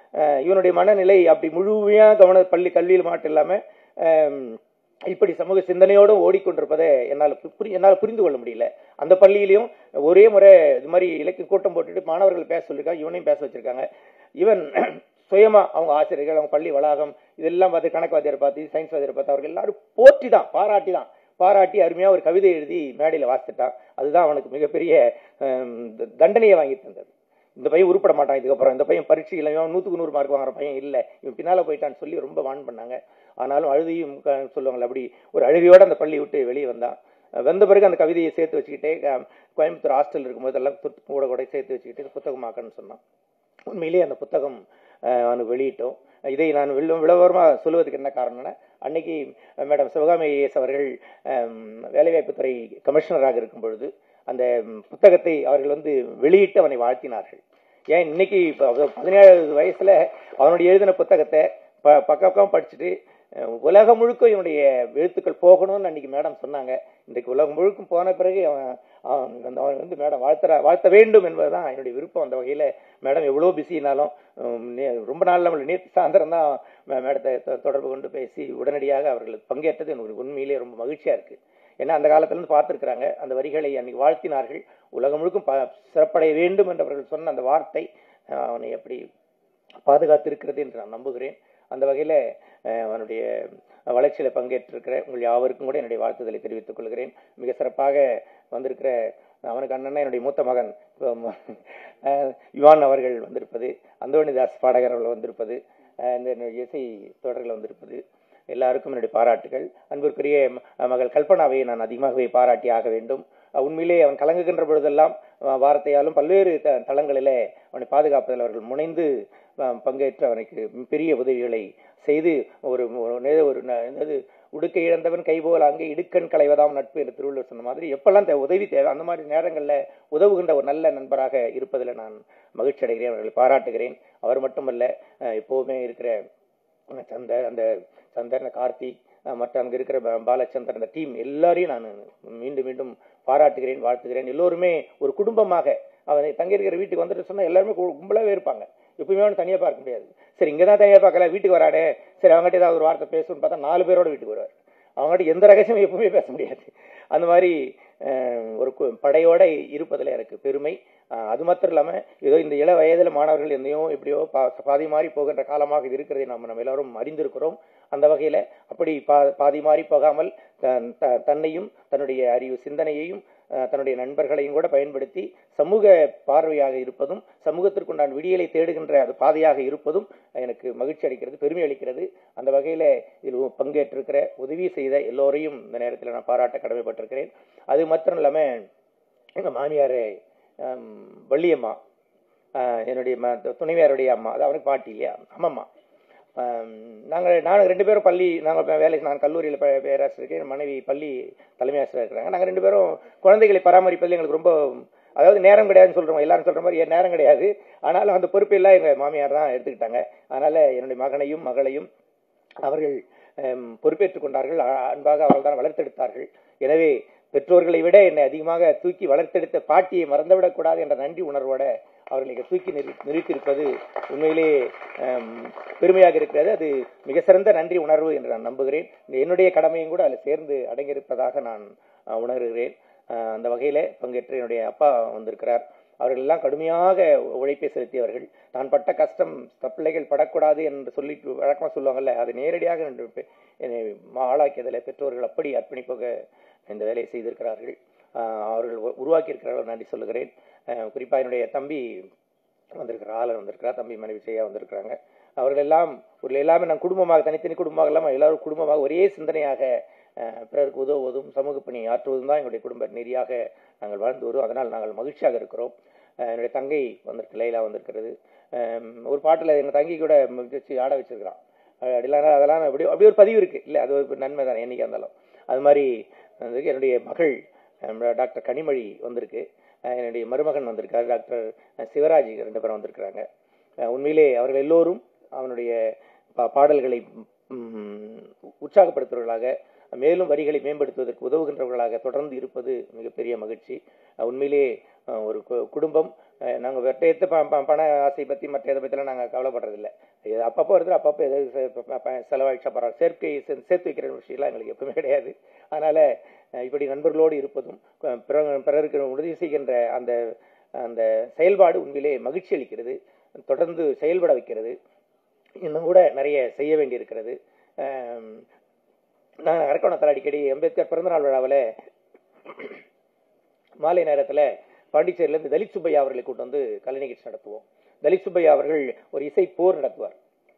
இவனுடைய மனநிலை அப்படி முழுமையாக கவன பள்ளி கல்வியில் மட்டும் இல்லாமல் இப்படி சமூக சிந்தனையோடு ஓடிக்கொண்டிருப்பதை என்னால் புரி என்னால் புரிந்து கொள்ள முடியல. அந்த பள்ளியிலையும் ஒரே முறை இது மாதிரி இலக்கிய கூட்டம் போட்டுட்டு மாணவர்கள் பேச சொல்லியிருக்காங்க, இவனையும் பேச வச்சிருக்காங்க. இவன் சுயமா அவங்க ஆசிரியர்கள், அவங்க பள்ளி வளாகம் இதெல்லாம் பார்த்து, கணக்கு வாத்தியார் பார்த்து, சயின்ஸ் வாத்தியார் பார்த்து, அவர்கள் எல்லாரும் போற்றி தான் பாராட்டி தான் பாராட்டி அருமையாக ஒரு கவிதை எழுதி மேடையில் வாசித்துட்டான். அதுதான் அவனுக்கு மிகப்பெரிய தண்டனையை வாங்கி தந்தது. இந்த பையன் உருப்பட மாட்டான், இதுக்கப்புறம் இந்த பையன் பரீட்சையில் நூற்றுக்கு நூறு மார்க் வாங்குற பையன் இல்லை, இவன் பின்னால் போயிட்டான்னு சொல்லி ரொம்ப வான் பண்ணாங்க. ஆனாலும் அழுதியும் சொல்லுவாங்களே அப்படி ஒரு அழுகையோடு அந்த பள்ளியை விட்டு வெளியே வந்தான். வந்த பிறகு அந்த கவிதையை சேர்த்து வச்சுக்கிட்டே கோயம்புத்தூர் ஹாஸ்டல் இருக்கும்போதெல்லாம் கூட கூட சேர்த்து வச்சுக்கிட்டு புத்தகமாக்கன்னு சொன்னான். உண்மையிலேயே அந்த புத்தகம் அவனுக்கு வெளியிட்டோம். இதை நான் விளவரமாக சொல்லுவதுக்கு என்ன காரணம்னா, அன்னைக்கு மேடம் சிவகாமி ஐஏஎஸ் அவர்கள் வேலைவாய்ப்புத்துறை கமிஷனராக இருக்கும் பொழுது அந்த புத்தகத்தை அவர்கள் வந்து வெளியிட்டு அவனை வாழ்த்தினார்கள். ஏன் இன்னைக்கு பதினேழு வயசுல அவனுடைய எழுதின புத்தகத்தை ப பக்கம் படிச்சுட்டு உலகம் முழுக்க இவனுடைய எழுத்துக்கள் போகணும்னு அன்னைக்கு மேடம் சொன்னாங்க. இன்றைக்கு உலகம் முழுக்கும் போன பிறகு அவன் அவன் வந்து மேடம் வாழ்த்துற வாழ்த்த வேண்டும் என்பதுதான் என்னுடைய விருப்பம். அந்த வகையில் மேடம் எவ்வளோ பிஸினாலும் ரொம்ப நாள் நேற்று சாயந்தரம் தான் மேடத்தை தொடர்பு கொண்டு பேசி உடனடியாக அவர்கள் பங்கேற்றது எனக்கு உண்மையிலேயே ரொம்ப மகிழ்ச்சியாக இருக்குது. ஏன்னா அந்த காலத்திலேருந்து பார்த்துருக்குறாங்க, அந்த வரிகளை அன்னைக்கு வாழ்த்தினார்கள். உலகம் முழுக்கும் ப சிறப்படைய வேண்டும் என்று அவர்கள் சொன்ன அந்த வார்த்தை அவனை எப்படி பாதுகாத்து இருக்கிறது என்று நான் நம்புகிறேன். அந்த வகையில் அவனுடைய வளர்ச்சியில் பங்கேற்றிருக்கிற உங்கள் யாவருக்கும் கூட என்னுடைய வாழ்த்துதலை தெரிவித்துக் கொள்கிறேன். மிக சிறப்பாக வந்திருக்கிற அவனுக்கு அண்ணன் என்னுடைய மூத்த மகன் யுவான் அவர்கள் வந்திருப்பது, அந்தோணிதாஸ் பாடகர் அவர்கள் வந்திருப்பது, இந்த இசை தொடர்கள் வந்திருப்பது, எல்லாருக்கும் என்னுடைய பாராட்டுகள். அன்பிற்குரிய மகள் கல்பனாவை நான் அதிகமாகவே பாராட்டி ஆக வேண்டும். உண்மையிலே அவன் கலங்குகின்ற பொழுதெல்லாம் வார்த்தையாலும் பல்வேறு த தளங்களிலே அவனை பாதுகாப்பதில் அவர்கள் முனைந்து பங்கேற்று அவனுக்கு பெரிய உதவிகளை செய்து ஒரு ஒரு என்னது உடுக்கை இழந்தவன் கைபோல் அங்கே இடுக்கண் களைவதாம் நட்பு என்று திருவள்ளுவர் சொன்ன மாதிரி எப்பெல்லாம் உதவி தேவை அந்த மாதிரி நேரங்களில் உதவுகின்ற ஒரு நல்ல நண்பராக இருப்பதில் நான் மகிழ்ச்சி அடைகிறேன், அவர்களை பாராட்டுகிறேன். அவர் மட்டுமல்ல, எப்போவுமே இருக்கிற சந்தர் அந்த சந்தர் கார்த்திக் மற்ற அங்கே இருக்கிற பாலச்சந்தர் அந்த டீம் எல்லாரையும் நான் மீண்டும் மீண்டும் பாராட்டுகிறேன், வாழ்த்துகிறேன். எல்லோருமே ஒரு குடும்பமாக அவனை தங்கியிருக்கிற வீட்டுக்கு வந்துட்டு சொன்னால் எல்லாருமே கும்பலாகவே இருப்பாங்க. எப்பவுமே அவனு தனியாக பார்க்க முடியாது. சரி இங்கே தான் தனியாக பார்க்கல, வீட்டுக்கு வராடே, சரி அவங்ககிட்ட ஏதாவது ஒரு வார்த்தை பேசணும்னு பார்த்தா நாலு பேரோட வீட்டுக்கு வருவார். அவங்ககிட்ட எந்த ரகசியமும் எப்பவுமே பேச முடியாது. அந்த மாதிரி ஒரு படையோட இருப்பதில் எனக்கு பெருமை. அது மாத்திரம் இல்லாமல் ஏதோ இந்த இள வயதில் மாணவர்கள் எந்தையோ எப்படியோ பா பாதி மாறி போகின்ற காலமாக இது இருக்கிறதை நம்ம நம்ம எல்லாரும் அறிந்திருக்கிறோம். அந்த வகையில் அப்படி பா பாதி மாறி போகாமல் தன்னையும் தன்னுடைய அறிவு சிந்தனையையும் தன்னுடைய நண்பர்களையும் கூட பயன்படுத்தி சமூக பார்வையாக இருப்பதும் சமூகத்திற்குண்டான விடியலை தேடுகின்ற அது பாதையாக இருப்பதும் எனக்கு மகிழ்ச்சி அளிக்கிறது, பெருமை அளிக்கிறது. அந்த வகையில் இதில் பங்கேற்றிருக்கிற உதவி செய்த எல்லோரையும் இந்த நேரத்தில் நான் பாராட்ட கடமைப்பட்டிருக்கிறேன். அது மாத்திரம் இல்லாமல் எங்கள் மாமியார் வள்ளியம்மா, என்னுடைய துணைவியாருடைய அம்மா, அது அவனுக்கு பாட்டி இல்லையா, அம்மம்மா, நாங்கள் நாங்கள் ரெண்டு பேரும் பள்ளி நாங்கள் வேலை நான் கல்லூரியில் பேராசிரியர், என் மனைவி பள்ளி தலைமை ஆசிரியர் இருக்கிறாங்க. நாங்கள் ரெண்டு பேரும் குழந்தைகளை பராமரிப்பதில் எங்களுக்கு ரொம்ப, அதாவது நேரம் கிடையாதுன்னு சொல்கிறோம், எல்லாரும் சொல்கிற மாதிரி என் நேரம் கிடையாது. ஆனாலும் அந்த பொறுப்பெல்லாம் எங்கள் மாமியார் தான் எடுத்துக்கிட்டாங்க. அதனால் என்னுடைய மகனையும் மகளையும் அவர்கள் பொறுப்பேற்றுக் கொண்டார்கள், அன்பாக அவர்கள் தான் வளர்த்தெடுத்தார்கள். எனவே பெற்றோர்களை விட என்னை அதிகமாக தூக்கி வளர்த்தெடுத்த பாட்டியை மறந்துவிடக்கூடாது என்ற நன்றி உணர்வோட அவர்களை தூக்கி நிறு நிறுத்தியிருப்பது உண்மையிலே பெருமையாக இருக்கிறது. அது மிக சிறந்த நன்றி உணர்வு என்று நான் நம்புகிறேன். என்னுடைய கடமையும் கூட அதில் சேர்ந்து அடங்கியிருப்பதாக நான் உணர்கிறேன். அந்த வகையில் பங்கேற்று என்னுடைய அப்பா வந்திருக்கிறார். அவர்கள் எல்லாம் கடுமையாக உழைப்பை செலுத்தியவர்கள். தான் பட்ட கஷ்டம் பிள்ளைகள் படக்கூடாது என்று சொல்லி வழக்கமாக சொல்லுவாங்கல்ல, அது நேரடியாக என்னை ஆளாக்கியதில் பெற்றோர்கள் அப்படி அர்ப்பணிப்பாக இந்த வேலையை செய்திருக்கிறார்கள். அவர்கள் உருவாக்கி இருக்கிறார்கள், நன்றி சொல்லுகிறேன். குறிப்பாக என்னுடைய தம்பி வந்திருக்கிறார், ஆளர் வந்திருக்கிறார், தம்பி மனைவி செய்யா வந்திருக்கிறாங்க. அவர்கள் எல்லாம் ஒரு எல்லாமே நான் குடும்பமாக தனித்தனி குடும்பமாக இல்லாமல் எல்லாரும் குடும்பமாக ஒரே சிந்தனையாக பிறருக்கு உதவுவதும் சமூக பணி ஆற்றுவதும் தான் எங்களுடைய குடும்ப நெறியாக நாங்கள் வாழ்ந்து வரும். அதனால் நாங்கள் மகிழ்ச்சியாக இருக்கிறோம். என்னுடைய தங்கை வந்திருக்கு, லைலா வந்திருக்கிறது. ஒரு பாட்டில் எங்கள் தங்கி கூட வச்சு ஆட வச்சிருக்கிறான். அப்படிலாம் அதெல்லாம் அப்படி அப்படி ஒரு பதிவு இருக்குது இல்லை, அது ஒரு நன்மை தானே என்றைக்காக இருந்தாலும். அது மாதிரி என்னுடைய மகள் டாக்டர் கனிமொழி வந்திருக்கு, என்னுடைய மருமகன் வந்திருக்காரு, டாக்டர் சிவராஜ், ரெண்டு பேரும் வந்திருக்கிறாங்க. உண்மையிலே அவர்கள் எல்லோரும் அவனுடைய பாடல்களை உற்சாகப்படுத்துவர்களாக மேலும் வரிகளை மேம்படுத்துவதற்கு உதவுகின்றவர்களாக தொடர்ந்து இருப்பது மிகப்பெரிய மகிழ்ச்சி. உண்மையிலே ஒரு குடும்பம் நாங்கள் வெட்டையத்து ப பண ஆசை பற்றி மற்ற இதை பற்றிலாம் நாங்கள் கவலைப்படுறதில்லை. அப்பப்போ வருது, அப்பப்போ எதாவது செலவழிச்சா பரவாயில்ல. சேர்க்கை சேர்த்து வைக்கிற விஷயம்லாம் எங்களுக்கு எப்பவுமே கிடையாது. அதனால் இப்படி நண்பர்களோடு இருப்பதும் பிறருக்கு உதவி செய்கின்ற அந்த அந்த செயல்பாடு உண்மையிலே மகிழ்ச்சி அளிக்கிறது, தொடர்ந்து செயல்பட வைக்கிறது. இன்னும் கூட நிறைய செய்ய வேண்டியிருக்கிறது. நான் அரக்கோணத்தில் அடிக்கடி அம்பேத்கர் பிறந்தநாள் விழாவில் மாலை நேரத்தில் பாண்டிச்சேரியிலேருந்து தலித் சுப்பையா அவர்களை கூட்டு வந்து கலை நிகழ்ச்சி நடத்துவோம். தலித் சுப்பையா அவர்கள் ஒரு இசை போர் நடத்துவார்.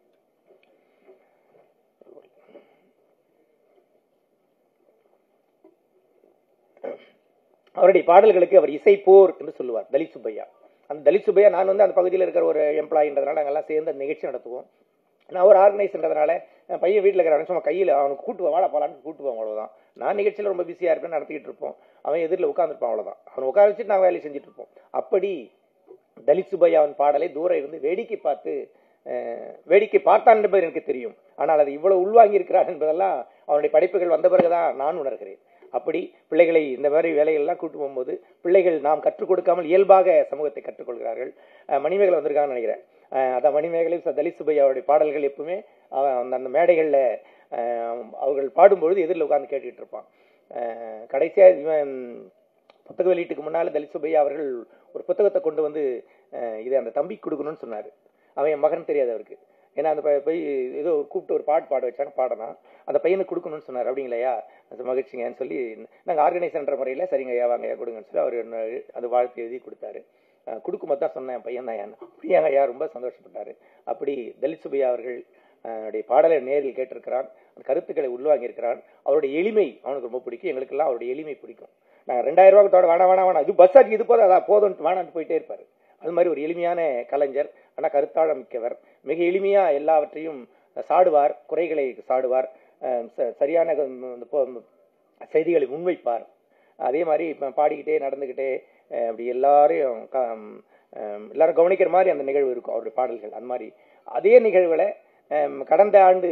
அவருடைய பாடல்களுக்கு அவர் இசை போர் என்று சொல்லுவார் தலித் சுப்பையா. அந்த தலித் சுப்பையா நான் வந்து அந்த பகுதியில் இருக்கிற ஒரு எம்ப்ளாயின்றதுனால நாங்கள்லாம் சேர்ந்து அந்த நிகழ்ச்சி நடத்துவோம். நான் ஒரு ஆர்கனைஸ்ன்றதுனால பையன் வீட்டில் இருக்கிற சும்மா கையில் அவனுக்கு கூட்டு வாழ போலான்னு கூட்டுவான், அவ்வளோதான். நான் நிகழ்ச்சியில் ரொம்ப பிஸியாக இருப்பேன், நடத்திக்கிட்டு இருப்போம். அவன் எதிரில் உட்காந்துருப்பான், அவ்வளோதான். அவன் உட்கார வச்சுட்டு நான் வேலையை செஞ்சுட்டு இருப்போம். அப்படி தலித் சுப்பையாவின் பாடலை தூரம் இருந்து வேடிக்கை பார்த்து வேடிக்கை பார்த்தான் என்பது எனக்கு தெரியும். ஆனால் அது இவ்வளவு உள்வாங்கி இருக்கிறார் என்பதெல்லாம் அவனுடைய படைப்புகள் வந்த பிறகுதான் நான் உணர்கிறேன். அப்படி பிள்ளைகளை இந்த மாதிரி வேலைகள்லாம் கூட்டு போகும்போது பிள்ளைகள் நாம் கற்றுக் கொடுக்காமல் இயல்பாக சமூகத்தை கற்றுக்கொள்கிறார்கள். மணிமேகலை வந்திருக்காங்கன்னு நினைக்கிறேன். அதான் மணிமேகலை தலித் சுப்பையாவுடைய பாடல்கள் எப்பவுமே அவன் அந்த மேடைகளில் அவர்கள் பாடும்பொழுது எதிரில் உட்கார்ந்து கேட்டுக்கிட்டு இருப்பான். கடைசியாக இவன் புத்தக வெளியீட்டுக்கு முன்னால் தலித் சுப்பையா அவர்கள் ஒரு புத்தகத்தை கொண்டு வந்து இதை அந்த தம்பி கொடுக்கணும்னு சொன்னார். அவன் என் மகன் தெரியாது அவருக்கு. ஏன்னா அந்த போய் ஏதோ கூப்பிட்டு ஒரு பாட்டு பாட வச்சாங்க, பாடலாம். அந்த பையனுக்கு கொடுக்கணும்னு சொன்னார். அப்படிங்களையா, அது மகிழ்ச்சிங்கன்னு சொல்லி நாங்கள் ஆர்கனைசர்ன்ற முறையில் சரிங்க ஐயா வாங்க ஐயா கொடுங்கன்னு சொல்லி அவர் அது வாழ்த்து எழுதி கொடுத்தாரு. கொடுக்கும்போது தான் சொன்னேன் பையன் தான் ஏன் அப்படியாங்க ஐயா, ரொம்ப சந்தோஷப்பட்டார். அப்படி தலித் சுப்பையா அவர்கள் அவருடைய பாடலை நேரில் கேட்டிருக்கிறான், அந்த கருத்துக்களை உள்வாங்கியிருக்கிறான். அவருடைய எளிமை அவனுக்கு ரொம்ப பிடிக்கும், எங்களுக்கெல்லாம் அவருடைய எளிமை பிடிக்கும். நாங்கள் ரெண்டாயிரம் ரூபாய்க்கு வேணா வேணா வேணாம் இது பஸ் ஆச்சு இது போதும் அதான் போதும்ட்டு வேணான்ட்டு போயிட்டே இருப்பார். அது மாதிரி ஒரு எளிமையான கலைஞர், ஆனால் கருத்தாழ மிக்கவர். மிக எளிமையாக எல்லாவற்றையும் சாடுவார், குறைகளை சாடுவார், சரியான செய்திகளை முன்வைப்பார். அதே மாதிரி பாடிக்கிட்டே நடந்துக்கிட்டே அப்படி எல்லாரையும் எல்லாரும் கவனிக்கிற மாதிரி அந்த நிகழ்வு இருக்கும் அவருடைய பாடல்கள். அந்த மாதிரி அதே நிகழ்வுகளை கடந்த ஆண்டு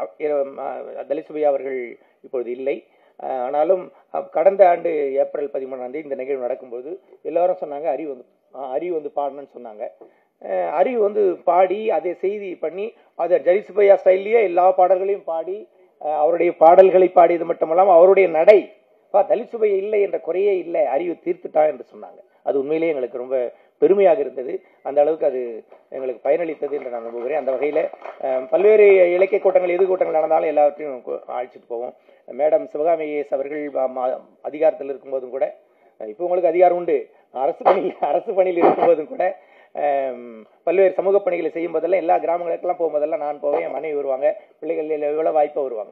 தலித் சுப்பையா அவர்கள் இப்பொழுது இல்லை. ஆனாலும் கடந்த ஆண்டு ஏப்ரல் பதிமூணாம் தேதி இந்த நிகழ்வு நடக்கும்போது எல்லாரும் சொன்னாங்க அறிவு வந்து அறிவு வந்து பாடணும்னு சொன்னாங்க. அறிவு வந்து பாடி அதை செய்தி பண்ணி அதை தலித் சுப்பையா ஸ்டைல்லையே எல்லா பாடல்களையும் பாடி அவருடைய பாடல்களை பாடியது மட்டுமல்லாமல் அவருடைய நடை தலித் சுப்பையா இல்லை என்ற குறையே இல்லை, அறிவு தீர்த்துட்டான் என்று சொன்னாங்க. அது உண்மையிலேயே எங்களுக்கு ரொம்ப பெருமையாக இருந்தது. அந்த அளவுக்கு அது எங்களுக்கு பயனளித்தது என்று நான் நம்புகிறேன். அந்த வகையில் பல்வேறு இலக்கிய கூட்டங்கள் எது கூட்டங்கள் நடந்தாலும் எல்லாவற்றையும் அழைச்சிட்டு போவோம். மேடம் சிவகாமி ஐஏஎஸ் அவர்கள் அதிகாரத்தில் இருக்கும்போதும் கூட, இப்போ உங்களுக்கு அதிகாரம் உண்டு, அரசு பணி அரசு பணியில் இருக்கும்போதும் கூட பல்வேறு சமூக பணிகளை செய்யும் போதெல்லாம் எல்லா கிராமங்களுக்கெல்லாம் போகும்போதெல்லாம் நான் போவேன், என் மனைவி வருவாங்க, பிள்ளைகள் எவ்வளோ வாய்ப்பாக வருவாங்க.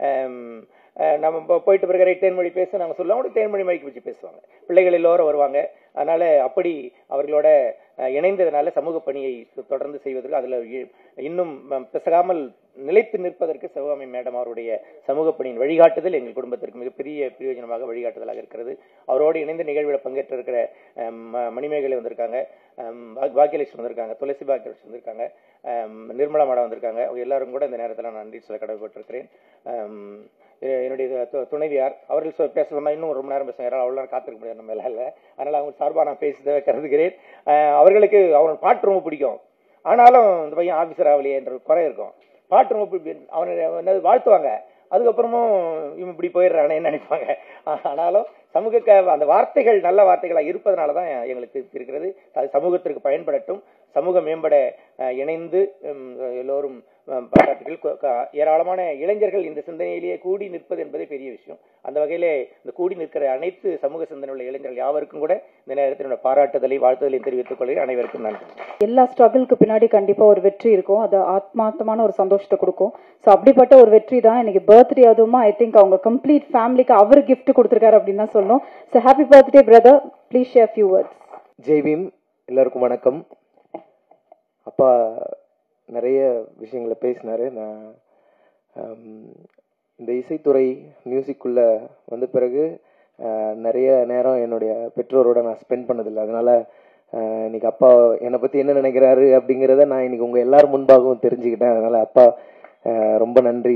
நம்ம போயிட்டு பிறகு தேன்மொழி பேச நாங்கள் சொல்லுவோம், அவங்க தேன்மொழி மைக்கு வச்சு பேசுவாங்க, பிள்ளைகள் எல்லோரும் வருவாங்க. அதனால அப்படி அவர்களோட இணைந்ததுனால சமூக பணியை தொடர்ந்து செய்வதற்கு அதில் இன்னும் பிசகாமல் நிலைத்து நிற்பதற்கு சிவகாமி மேடம் அவருடைய சமூக பணியின் வழிகாட்டுதல் எங்கள் குடும்பத்திற்கு மிகப்பெரிய பிரயோஜனமாக வழிகாட்டுதலாக இருக்கிறது. அவரோடு இணைந்த நிகழ்வில் பங்கேற்று இருக்கிற மணிமேகலை வந்திருக்காங்க, பாக்கியலட்சுமி வந்திருக்காங்க, துளசி பாக்கியலட்சுமி வந்திருக்காங்க, நிர்மலா மேடம் வந்திருக்காங்க. அவங்க எல்லாரும் கூட இந்த நேரத்தில் நான் நன்றி சொல்ல கடமைப்பட்டிருக்கிறேன். என்னுடைய துணைவியார் அவர்கள் பேச சொன்னால் இன்னும் ரொம்ப நேரம் பேசுவாங்க, அவ்வளோ காத்திருக்க முடியாது நம்ம எல்லாம் இல்லை. அதனால் அவங்க சார்பாக நான் பேசியதை கருதுகிறேன். அவர்களுக்கு அவன் பாட்டு ரொம்ப பிடிக்கும், ஆனாலும் இந்த பையன் ஆஃபீஸர் ஆகலையே என்ற குறை இருக்கும். பாட்டு ரொம்ப பிடிக்கும், அவனை என்னது வாழ்த்துவாங்க, அதுக்கப்புறமும் இவன் இப்படி போயிடுறானேன்னு நினைப்பாங்க. ஆனாலும் சமூக அந்த வார்த்தைகள் நல்ல வார்த்தைகளாக இருப்பதனால தான் எங்களுக்கு இருக்கிறது. அது சமூகத்திற்கு பயன்படட்டும், சமூகம் மேம்பட இணைந்து எல்லோரும் ஏராளமான இளைஞர்கள் இந்த சிந்தனையிலேயே கூடி நிற்பது என்பதே பெரிய விஷயம். அந்த வகையிலே இந்த கூடி நிற்கிற அனைத்து சமூக சிந்தனை உள்ள இளைஞர்கள் யாவருக்கும் கூட இந்த நேரத்தில் பாராட்டுதலை வாழ்த்துதலையும் தெரிவித்துக் கொள்கிறேன். அனைவருக்கும் நன்றி. எல்லா ஸ்ட்ரகிளுக்கு பின்னாடி கண்டிப்பா ஒரு வெற்றி இருக்கும், அது ஆத்மார்த்தமான ஒரு சந்தோஷத்தை கொடுக்கும். ஸோ அப்படிப்பட்ட ஒரு வெற்றி தான் இன்னைக்கு பர்த்டே. அதுவுமா ஐ திங்க் அவங்க கம்ப்ளீட் ஃபேமிலிக்கு அவர் கிஃப்ட் கொடுத்துருக்காரு அப்படின்னு தான் சொல்லணும். So happy birthday brother, please share few words. Jai Bhim, எல்லாருக்கும் வணக்கம். அப்பா நிறைய விஷயங்களை பேசினாரு. நான் இந்த இசைத்துறை மியூசிக்குள்ளே வந்த பிறகு நிறைய நேரம் என்னுடைய பெற்றோரோட நான் ஸ்பெண்ட் பண்ணதில்லை. அதனால் இன்னைக்கு அப்பா என்னை பற்றி என்ன நினைக்கிறாரு அப்படிங்கிறத நான் இன்னைக்கு உங்கள் எல்லாரும் முன்பாகவும் தெரிஞ்சுக்கிட்டேன். அதனால் அப்பா ரொம்ப நன்றி.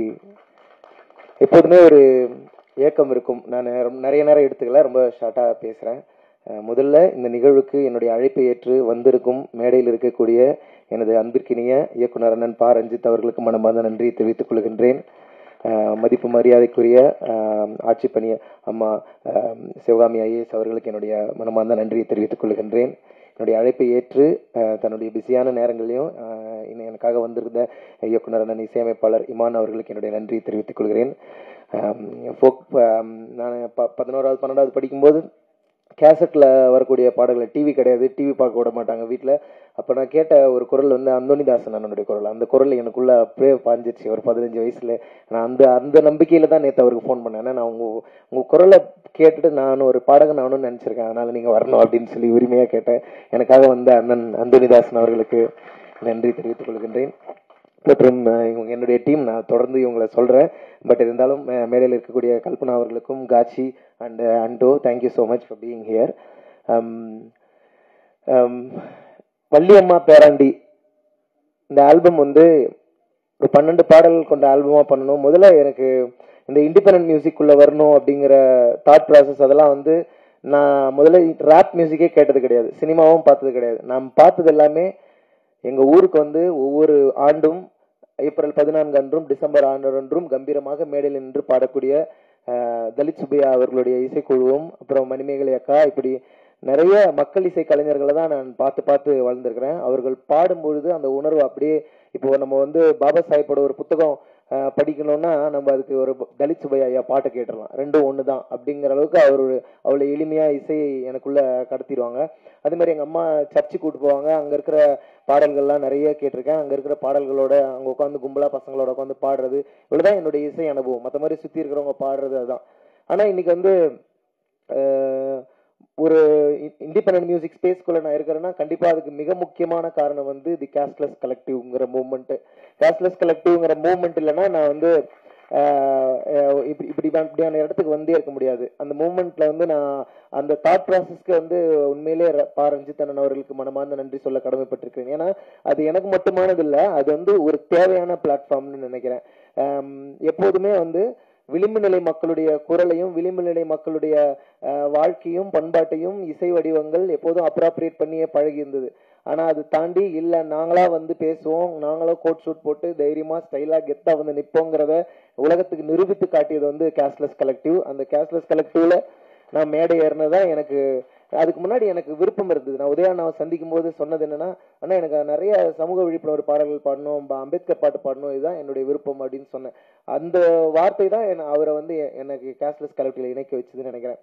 எப்போதுமே ஒரு ஏக்கம் இருக்கும், நான் நிறைய நேரம் எடுத்துக்கல, ரொம்ப ஷார்ட்டாக பேசுகிறேன். முதல்ல இந்த நிகழ்வுக்கு என்னுடைய அழைப்பை ஏற்று வந்திருக்கும் மேடையில் இருக்கக்கூடிய எனது அன்பிற்கினிய இயக்குனர் அண்ணன் பா ரஞ்சித் அவர்களுக்கு மனமார்ந்த நன்றி தெரிவித்துக் கொள்கின்றேன். மதிப்பு மரியாதைக்குரிய ஆட்சி பணி அம்மா சிவகாமி ஐஏஎஸ் அவர்களுக்கு என்னுடைய மனமார்ந்த நன்றியை தெரிவித்துக் கொள்கின்றேன். என்னுடைய அழைப்பை ஏற்று தன்னுடைய பிஸியான நேரங்களிலும் எனக்காக வந்திருந்த இயக்குனர் அண்ணன் இசையமைப்பாளர் இமான் அவர்களுக்கு என்னுடைய நன்றியை தெரிவித்துக் கொள்கிறேன். ஃபோக் நான் ப பதினோராவது பன்னெண்டாவது படிக்கும்போது கேசட்டில் வரக்கூடிய பாடல்கள், டிவி கிடையாது, டிவி பார்க்க விட மாட்டாங்க வீட்டில். அப்போ நான் கேட்ட ஒரு குரல் வந்து அந்தோனிதாசன் அண்ணனுடைய குரல். அந்த குரல் எனக்குள்ள அப்படியே பாஞ்சிருச்சு ஒரு பதினஞ்சு வயசுல. நான் அந்த அந்த நம்பிக்கையில தான் நேற்று அவருக்கு ஃபோன் பண்ணேன். நான் உங்க உங்க குரலை கேட்டுட்டு நான் ஒரு பாடகன் ஆகணும்னு நினைச்சிருக்கேன், அதனால நீங்க வரணும் அப்படின்னு சொல்லி உரிமையா கேட்டேன். எனக்காக வந்த அண்ணன் அந்தோனிதாசன் அவர்களுக்கு நன்றி தெரிவித்துக் கொள்கின்றேன். மற்றும் என்னுடைய டீம் நான் தொடர்ந்து இவங்களை சொல்றேன். பட் இருந்தாலும் மேடையில் இருக்கக்கூடிய கல்பனா அவர்களுக்கும் Kachi and Anton thank you so much for being here. Valliamma Peraandi இந்த ஆல்பம் வந்து ஒரு பன்னெண்டு பாடல் கொண்ட ஆல்பமா பண்ணணும். முதல்ல எனக்கு இந்த இண்டிபெண்டன்ட் மியூசிக் உள்ள வரணும் அப்படிங்கிற தாட் ப்ராசஸ் அதெல்லாம் வந்து நான் முதல்ல ராப் மியூசிக்கே கேட்டது கிடையாது, சினிமாவும் பார்த்தது கிடையாது. நான் பார்த்தது எல்லாமே எங்க ஊருக்கு வந்து ஒவ்வொரு ஆண்டும் ஏப்ரல் பதினான்கு அன்றும் டிசம்பர் ஆண்டு அன்றும் கம்பீரமாக மேடையில் நின்று பாடக்கூடிய தலித் சுப்பையா அவர்களுடைய இசைக்குழுவும் அப்புறம் மணிமேகலை அக்கா, இப்படி நிறைய மக்கள் இசை கலைஞர்களை தான் நான் பார்த்து பார்த்து வளர்ந்துருக்கிறேன். அவர்கள் பாடும்பொழுது அந்த உணர்வு அப்படியே, இப்போ நம்ம வந்து பாபா சாஹிப்போட ஒரு புத்தகம் படிக்கணும்னா நம்ம அதுக்கு ஒரு தலித் சுப்பையா ஐயா பாட்டை கேட்டுடலாம், ரெண்டும் ஒன்று தான் அப்படிங்கிற அளவுக்கு அவர் அவ்வளோ எளிமையா இசையை எனக்குள்ள கடத்திடுவாங்க. அதே மாதிரி எங்கள் அம்மா சர்ச்சு கூட்டு போவாங்க, அங்கே இருக்கிற பாடல்கள்லாம் நிறைய கேட்டிருக்கேன். அங்கே இருக்கிற பாடல்களோட அங்கே உட்காந்து கும்பலா பசங்களோட உட்காந்து பாடுறது, இவ்வளோதான் என்னுடைய இசை அனுபவம். மற்ற மாதிரி சுற்றி இருக்கிறவங்க பாடுறது அதுதான். ஆனால் இன்னைக்கு வந்து ஒரு இண்டிபெண்டன்ட் மியூசிக் ஸ்பேஸ்குள்ள நான் இருக்கிறேன்னா கண்டிப்பா அதுக்கு மிக முக்கியமான காரணம் வந்து தி கேஷ்லெஸ் கலெக்டிவ்ங்கிற மூவ்மெண்ட். கேஷ்லெஸ் கலெக்டிவ்ங்கிற மூவ்மெண்ட் இல்லைன்னா நான் வந்து இப்படி இப்படி இப்படியான இடத்துக்கு வந்தே இருக்க முடியாது. அந்த மூவ்மெண்ட்ல வந்து நான் அந்த தாட் ப்ராசஸ்க்கு வந்து உண்மையிலே பா ரஞ்சித் அண்ணன் அவர்களுக்கு மனமார்ந்த நன்றி சொல்ல கடமைப்பட்டிருக்கிறேன். ஏன்னா அது எனக்கு மட்டுமானது இல்லை, அது வந்து ஒரு தேவையான பிளாட்ஃபார்ம்னு நினைக்கிறேன். எப்போதுமே வந்து விளிம்பு நிலை மக்களுடைய குரலையும் விளிம்பு நிலை மக்களுடைய வாழ்க்கையும் பண்பாட்டையும் இசை வடிவங்கள் எப்போதும் அப்ராப்ரியேட் பண்ணியே பழகி இருந்தது. ஆனா அது தாண்டி இல்ல நாங்களா வந்து பேசுவோம், நாங்களா கோட் ஷூட் போட்டு தைரியமா ஸ்டைலா கெத்தா வந்து நிப்போங்கிறத உலகத்துக்கு நிரூபித்து காட்டியது வந்து கேஷ்லெஸ் கலெக்டிவ். அந்த கேஷ்லெஸ் கலெக்டிவ்ல நான் மேடை ஏறினதான் எனக்கு அதுக்கு முன்னாடி எனக்கு விருப்பம் இருந்தது. நான் உதயாண்ணாவை சந்திக்கும் போது சொன்னது என்னன்னா, அண்ணா எனக்கு நிறைய சமூக விழிப்புணர்வு பாடல்கள் பாடணும், அம்பேத்கர் பாட்டு பாடணும், இதுதான் என்னுடைய விருப்பம் அப்படின்னு சொன்னேன். அந்த வார்த்தை தான் அவரை வந்து எனக்கு கேஷ்லெஸ் கலெக்டிவ்ல இணைக்க வச்சதுன்னு நினைக்கிறேன்.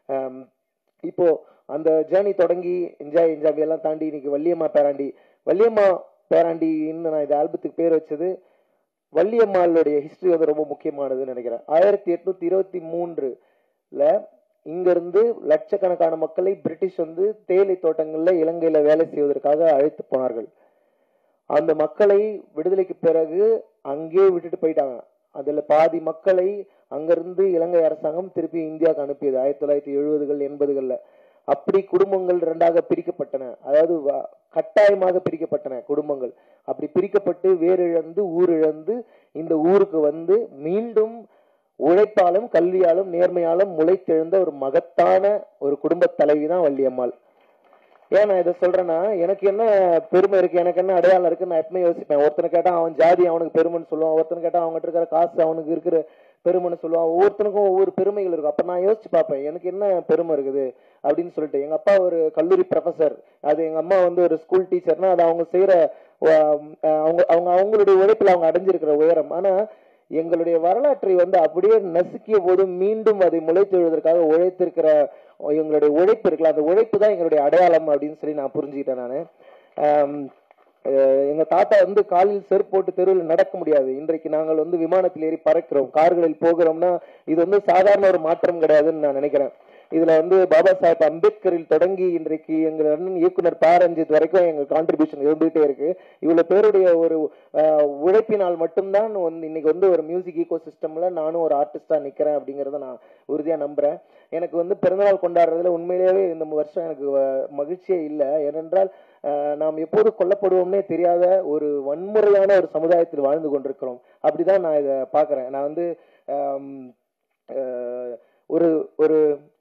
இப்போ அந்த ஜேர்னி தொடங்கி என்ஜாய் என்ஜாய் எல்லாம் தாண்டி இன்னைக்கு வள்ளியம்மா பேராண்டி வள்ளியம்மா பேராண்டின்னு நான் இந்த ஆல்பத்துக்கு பேர் வச்சது. வள்ளியம்மாளுடைய ஹிஸ்டரி வந்து ரொம்ப முக்கியமானதுன்னு நினைக்கிறேன். ஆயிரத்தி எட்நூத்தி இருபத்தி மூன்றுல இங்க இருந்து லட்சக்கணக்கான மக்களை பிரிட்டிஷ் வந்து தேயிலை தோட்டங்கள்ல இலங்கையில வேலை செய்வதற்காக அழைத்து போனார்கள். அந்த மக்களை விடுதலைக்கு பிறகு அங்கேயே விட்டுட்டு போயிட்டாங்க. அதுல பாதி மக்களை அங்கிருந்து இலங்கை அரசாங்கம் திருப்பி இந்தியாவுக்கு அனுப்பியது ஆயிரத்தி தொள்ளாயிரத்தி எழுபதுகள் எண்பதுகள்ல. அப்படி குடும்பங்கள் இரண்டாக பிரிக்கப்பட்டன, அதாவது கட்டாயமாக பிரிக்கப்பட்டன குடும்பங்கள். அப்படி பிரிக்கப்பட்டு வேறிழந்து ஊரிழந்து இந்த ஊருக்கு வந்து மீண்டும் உழைப்பாலும் கல்வியாலும் நேர்மையாலும் முளைத்தெழுந்த ஒரு மகத்தான ஒரு குடும்ப தலைவி தான் வள்ளியம்மாள். ஏன் நான் இதை சொல்றேன்னா, எனக்கு என்ன பெருமை இருக்கு, எனக்கு என்ன அடையாளம் இருக்கு நான் எப்பவுமே யோசிப்பேன். ஒருத்தனை கேட்டா அவன் ஜாதி அவனுக்கு பெருமைன்னு சொல்லுவான், ஒருத்தனை கேட்டா அவங்ககிட்ட இருக்கிற காசு அவனுக்கு இருக்கிற பெருமைன்னு சொல்லுவான். ஒவ்வொருத்தனுக்கும் ஒவ்வொரு பெருமைகள் இருக்கும். அப்ப நான் யோசிச்சு பார்ப்பேன் எனக்கு என்ன பெருமை இருக்குது அப்படின்னு சொல்லிட்டு. எங்க அப்பா ஒரு கல்லூரி ப்ரொஃபசர், அது எங்க அம்மா வந்து ஒரு ஸ்கூல் டீச்சர்னா அது அவங்க செய்யற அவங்க அவங்க அவங்களுடைய உழைப்புல அவங்க அடைஞ்சிருக்கிற உயரம். ஆனா எங்களுடைய வரலாற்றை வந்து அப்படியே நசுக்கிய போது மீண்டும் அதை முளைத்தெழுவதற்காக உழைத்திருக்கிற எங்களுடைய உழைப்பு இருக்குல்ல, அந்த உழைப்பு தான் எங்களுடைய அடையாளம் அப்படின்னு சொல்லி நான் புரிஞ்சுக்கிட்டேன். நான் எங்க தாத்தா வந்து காலில் செருப்பு போட்டு தெருவில் நடக்க முடியாது. இன்றைக்கு நாங்கள் வந்து விமானத்தில் ஏறி பறக்கிறோம், கார்களில் போகிறோம்னா இது வந்து சாதாரண ஒரு மாற்றம் கிடையாதுன்னு நான் நினைக்கிறேன். இதுல வந்து பாபா சாஹேப் அம்பேத்கரில் தொடங்கி இன்றைக்கு எங்க அண்ணன் இயக்குனர் பா ரஞ்சித் வரைக்கும் எங்க கான்ட்ரிபியூஷன் இருந்துகிட்டே இருக்கு. இவ்வளவு பேருடைய ஒரு உழைப்பினால் மட்டும்தான் இன்னைக்கு வந்து ஒரு மியூசிக் ஈகோ சிஸ்டம்ல நானும் ஒரு ஆர்டிஸ்டா நிக்கிறேன் அப்படிங்கறத நான் உறுதியா நம்புறேன். எனக்கு வந்து பிறந்தநாள் கொண்டாடுறதுல உண்மையிலேயே இந்த வருஷம் எனக்கு மகிழ்ச்சியே இல்லை. ஏனென்றால் நாம் எப்போது கொல்லப்படுவோம்னே தெரியாத ஒரு வன்முறையான ஒரு சமுதாயத்தில் வாழ்ந்து கொண்டிருக்கிறோம். அப்படிதான் நான் இதை பாக்குறேன். நான் வந்து ஒரு ஒரு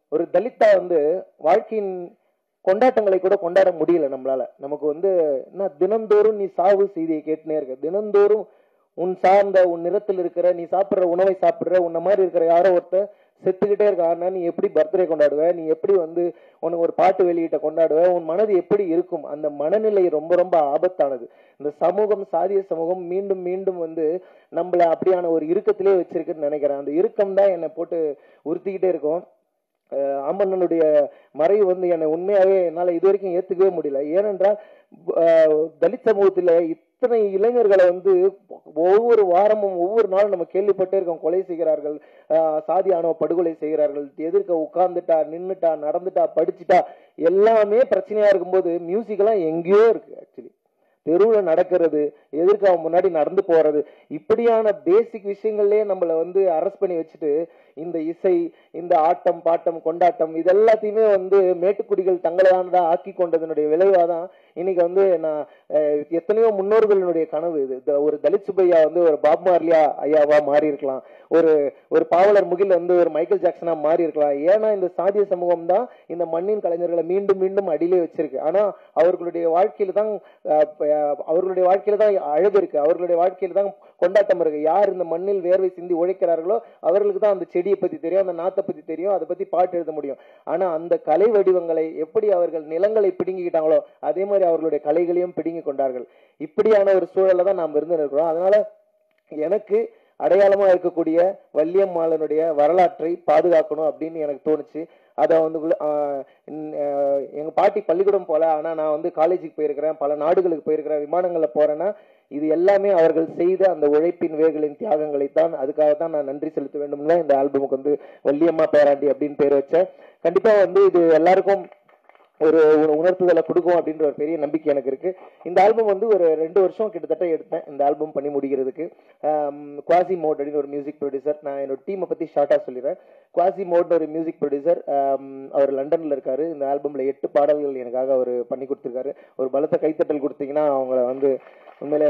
ஒரு தலித்தா வந்து வாழ்க்கையின் கொண்டாட்டங்களை கூட கொண்டாட முடியல நம்மளால. நமக்கு வந்து என்ன, தினந்தோறும் நீ சாவு செய்தியை கேட்டுனே இருக்க, தினந்தோறும் உன் சார்ந்த உன் நிறத்தில் இருக்கிற நீ சாப்பிட்ற உணவை சாப்பிட்ற உன்ன மாதிரி இருக்கிற யாரோ ஒருத்தர் செத்துக்கிட்டே இருக்காருன்னா நீ எப்படி பர்த்டே கொண்டாடுவ, நீ எப்படி வந்து உனக்கு ஒரு பாட்டு வெளியிட்ட கொண்டாடுவ, உன் மனது எப்படி இருக்கும்? அந்த மனநிலை ரொம்ப ரொம்ப ஆபத்தானது. இந்த சமூகம், சாதிய சமூகம் மீண்டும் மீண்டும் வந்து நம்மள அப்படியான ஒரு இறுக்கத்திலே வச்சிருக்குன்னு நினைக்கிறேன். அந்த இறுக்கம் தான் என்னை போட்டு உறுத்திக்கிட்டே இருக்கும். ஆமண்ணனுடைய மறைவு வந்து என்னை உண்மையாவே என்னால் இது வரைக்கும் ஏற்றுக்கவே முடியல. ஏனென்றால் தலித் சமூகத்தில் இத்தனை இளைஞர்களை வந்து ஒவ்வொரு வாரமும் ஒவ்வொரு நாளும் நம்ம கேள்விப்பட்டே இருக்கோம். கொலை செய்கிறார்கள், சாதி ஆணவ படுகொலை செய்கிறார்கள், எதிர்க்க உட்கார்ந்துட்டா, நின்றுட்டா, நடந்துட்டா, படிச்சுட்டா, எல்லாமே பிரச்சனையா இருக்கும்போது மியூசிக் எல்லாம் எங்கேயோ இருக்கு. ஆக்சுவலி தெருவில் நடக்கிறது, எதிர்க்க அவன் முன்னாடி நடந்து போறது, இப்படியான பேசிக் விஷயங்கள்லயே நம்மளை வந்து அரெஸ்ட் பண்ணி வச்சுட்டு இந்த இசை, இந்த ஆட்டம் பாட்டம் கொண்டாட்டம் இதெல்லாத்தையுமே வந்து மேட்டுக்குடிகள் தங்களானதா ஆக்கி கொண்டதனுடைய விளைவாதான் இன்னைக்கு வந்து நான் எத்தனையோ முன்னோர்களுடைய கனவு இது. ஒரு தலித் சுப்பையா வந்து ஒரு பாப் மார்லியா ஐயாவா மாறி இருக்கலாம், ஒரு ஒரு பாவலர் முகில் வந்து ஒரு மைக்கேல் ஜாக்சனா மாறி இருக்கலாம். ஏன்னா இந்த சாதிய சமூகம் தான் இந்த மண்ணின் கலைஞர்களை மீண்டும் மீண்டும் அடியிலே வச்சிருக்கு. ஆனா அவர்களுடைய வாழ்க்கையில தான் அவர்களுடைய வாழ்க்கையில தான் அழகு இருக்கு, அவர்களுடைய வாழ்க்கையில தான் கொண்டாட்டம் இருக்கு. யார் இந்த மண்ணில் வேர்வை சிந்தி உழைக்கிறார்களோ அவர்களுக்கு தான் அந்த செடியை பத்தி தெரியும், அந்த நாத்தை பத்தி தெரியும், அதை பத்தி பாட்டு எழுத முடியும். ஆனா அந்த கலை வடிவங்களை எப்படி அவர்கள் நிலங்களை பிடுங்கிக்கிட்டாங்களோ அதே மாதிரி அவர்களுடைய கலைகளையும் பிடுங்கி கொண்டார்கள். இப்படியான ஒரு சூழல்ல தான் நாம் இருந்து இருக்கிறோம். அதனால எனக்கு அடையாளமா இருக்கக்கூடிய வள்ளியம்மாளனுடைய வரலாற்றை பாதுகாக்கணும் அப்படின்னு எனக்கு தோணுச்சு. அதை வந்து எங்க பாட்டி பள்ளிக்கூடம் போல, ஆனா நான் வந்து காலேஜுக்கு போயிருக்கிறேன், பல நாடுகளுக்கு போயிருக்கிறேன், விமானங்கள்ல போறேன்னா இது எல்லாமே அவர்கள் செய்த அந்த உழைப்பின் வேர்களின் தியாகங்களை தான். அதுக்காக தான் நான் நன்றி செலுத்த வேண்டும்னா இந்த ஆல்பமுக்கு வந்து வள்ளியம்மா பேராண்டி அப்படின்னு பேர் வச்சேன். கண்டிப்பா வந்து இது எல்லாருக்கும் ஒரு உணர்த்துதலை கொடுக்கும் அப்படின்ற ஒரு பெரிய நம்பிக்கை எனக்கு இருக்கு. இந்த ஆல்பம் வந்து ஒரு ரெண்டு வருஷம் கிட்டத்தட்ட எடுத்தேன் இந்த ஆல்பம் பண்ணி முடிக்கிறதுக்கு. குவாசி மோட் அப்படின்னு ஒரு மியூசிக் ப்ரொடியூசர், நான் என்னோட டீமை பத்தி ஷார்ட்டா சொல்லிடுறேன். குவாசி மோட்னு ஒரு மியூசிக் ப்ரொடியூசர், அவர் லண்டன்ல இருக்காரு. இந்த ஆல்பம்ல எட்டு பாடல்கள் எனக்காக அவர் பண்ணி கொடுத்துருக்காரு. ஒரு பலத்த கைத்தட்டல் கொடுத்தீங்கன்னா அவங்கள வந்து உண்மையிலே.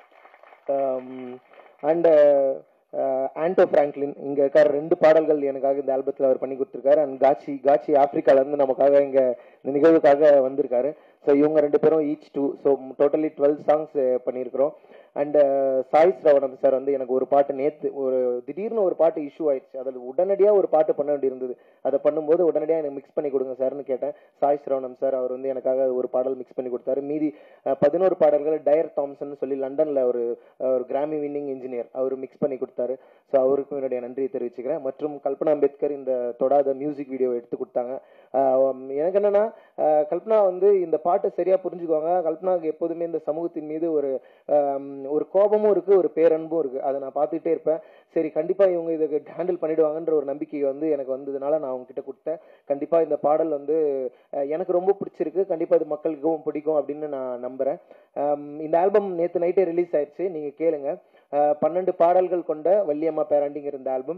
அண்ட் ஆண்டோ பிராங்க்லின் இங்க இருக்கார், ரெண்டு பாடல்கள் எனக்காக இந்த ஆல்பத்தில் அவர் பண்ணி கொடுத்துருக்காரு. அண்ட் காட்சி காட்சி ஆப்பிரிக்கால இருந்து நமக்காக இங்க இந்த நிகழ்வுக்காக வந்திருக்காரு. ஸோ இவங்க ரெண்டு பேரும் each two, so totally twelve songs பண்ணியிருக்கிறோம். அண்ட் சாய் ஸ்ரவணன் சார் வந்து எனக்கு ஒரு பாட்டு நேற்று ஒரு திடீர்னு ஒரு பாட்டு இஷ்யூ ஆயிடுச்சு, அதில் உடனடியாக ஒரு பாட்டு பண்ண வேண்டி இருந்தது. அதை பண்ணும்போது உடனடியாக எனக்கு மிக்ஸ் பண்ணி கொடுங்க சார்னு கேட்டேன். சாய் ஸ்ரவணன் சார் அவர் வந்து எனக்காக ஒரு பாடல் மிக்ஸ் பண்ணி கொடுத்தாரு. மீதி பதினோரு பாடல்கள் டயர் தாம்சன் சொல்லி லண்டனில் ஒரு ஒரு கிராமி வின்னிங் இன்ஜினியர் அவர் மிக்ஸ் பண்ணி கொடுத்தாரு. ஸோ அவருக்கும் என்னுடைய நன்றியை தெரிவிச்சுக்கிறேன். மற்றும் கல்பனா அம்பேத்கர் இந்த தொடாத மியூசிக் வீடியோ எடுத்து கொடுத்தாங்க. எனக்கு என்னன்னா கல்பனா வந்து இந்த பாட்டை சரியா புரிஞ்சுக்குவாங்க. கல்பனாவுக்கு எப்போதுமே இந்த சமூகத்தின் மீது ஒரு ஒரு கோபமும் இருக்கு, ஒரு பேரன்பும் இருக்கு. அதை நான் பார்த்துட்டே இருப்பேன். சரி கண்டிப்பா இவங்க இதுக்கு ஹேண்டில் பண்ணிடுவாங்கன்ற ஒரு நம்பிக்கை வந்து எனக்கு வந்ததுனால நான் அவங்க கிட்ட கொடுத்தேன். கண்டிப்பா இந்த பாடல் வந்து எனக்கு ரொம்ப பிடிச்சிருக்கு, கண்டிப்பா இது மக்களுக்கும் பிடிக்கும் அப்படின்னு நான் நம்புறேன். இந்த ஆல்பம் நேற்று நைட்டே ரிலீஸ் ஆயிடுச்சு, நீங்க கேளுங்க. பன்னெண்டு பாடல்கள் கொண்ட வள்ளியம்மா பேராண்டிங்கிற இந்த ஆல்பம்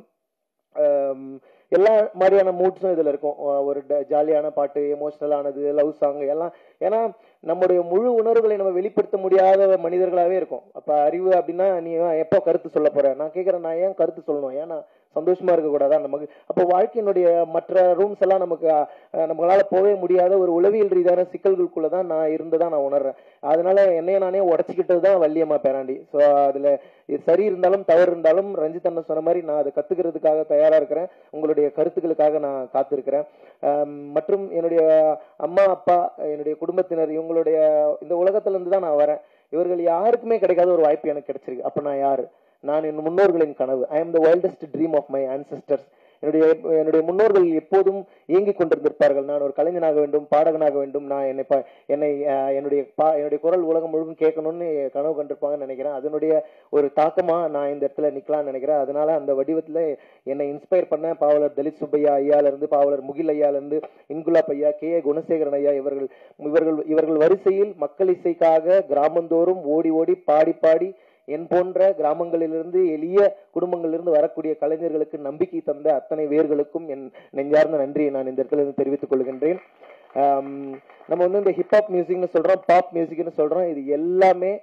எல்லா மாதிரியான மூட்ஸும் இதுல இருக்கும். ஒரு ஜாலியான பாட்டு, எமோஷனலானது, லவ் சாங் எல்லாம். ஏன்னா நம்முடைய முழு உணர்வுகளை நம்ம வெளிப்படுத்த முடியாத மனிதர்களாவே இருக்கும். அப்ப அறிவு அப்படின்னா நீ எப்போ கருத்து சொல்ல போற, நான் கேட்கறேன் நான் ஏன் கருத்து சொல்லணும், ஏன்னா சந்தோஷமா இருக்கக்கூடாதா நமக்கு? அப்போ வாழ்க்கையினுடைய மற்ற ரூம்ஸ் எல்லாம் நமக்கு நம்மளால போகவே முடியாத ஒரு உளவியல் ரீதியான சிக்கல்களுக்குள்ளதான் நான் இருந்ததான் நான் உணர்றேன். அதனால என்னைய நானே உடச்சிக்கிட்டது தான் வள்ளியம்மா பேராண்டி. ஸோ அதுல சரி இருந்தாலும் தவறு இருந்தாலும் ரஞ்சித் அண்ணன் சொன்ன மாதிரி நான் அதை கத்துக்கிறதுக்காக தயாரா இருக்கிறேன். உங்களுடைய கருத்துக்களுக்காக நான் காத்திருக்கிறேன். மற்றும் என்னுடைய அம்மா அப்பா, என்னுடைய குடும்பத்தினர், இவங்களுடைய இந்த உலகத்துல இருந்து தான் நான் வரேன். இவர்கள் யாருக்குமே கிடைக்காத ஒரு வாய்ப்பு எனக்கு கிடைச்சிருக்கு. அப்ப நான் யாரு? நான் என் முன்னோர்களின் கனவு. I am the wildest dream of my ancestors. என்னுடைய என்னுடைய முன்னோர்கள் எப்போதும் இயங்கிக் கொண்டிருந்திருப்பார்கள். நான் ஒரு கலைஞனாக வேண்டும், பாடகனாக வேண்டும், நான் என்னை என்னை என்னுடைய பா என்னுடைய குரல் உலகம் முழுவதும் கேட்கணும்னு கனவு கண்டிருப்பாங்கன்னு நினைக்கிறேன். அதனுடைய ஒரு தாக்கமா நான் இந்த இடத்துல நிக்கலாம்னு நினைக்கிறேன். அதனால அந்த வடிவத்துல என்னை இன்ஸ்பயர் பண்ண பாவலர் தலித் சுப்பையா ஐயால இருந்து, பாவலர் முகில் ஐயால இருந்து, இன்குலாப் ஐயா, கே ஏ குணசேகரன் ஐயா, இவர்கள் இவர்கள் இவர்கள் வரிசையில் மக்கள் இசைக்காக கிராமந்தோறும் ஓடி ஓடி பாடி பாடி என் போன்ற கிராமங்களிலிருந்து எளிய குடும்பங்களிலிருந்து வரக்கூடிய கலைஞர்களுக்கு நம்பிக்கை தந்த அத்தனை வேர்களுக்கும் என் நெஞ்சார்ந்த நன்றியை நான் இந்த இடத்துல இருந்து தெரிவித்துக் கொள்கின்றேன். நம்ம வந்து இந்த ஹிப்ஹாப் மியூசிக்னு சொல்றோம், பாப் மியூசிக்னு சொல்றோம். இது எல்லாமே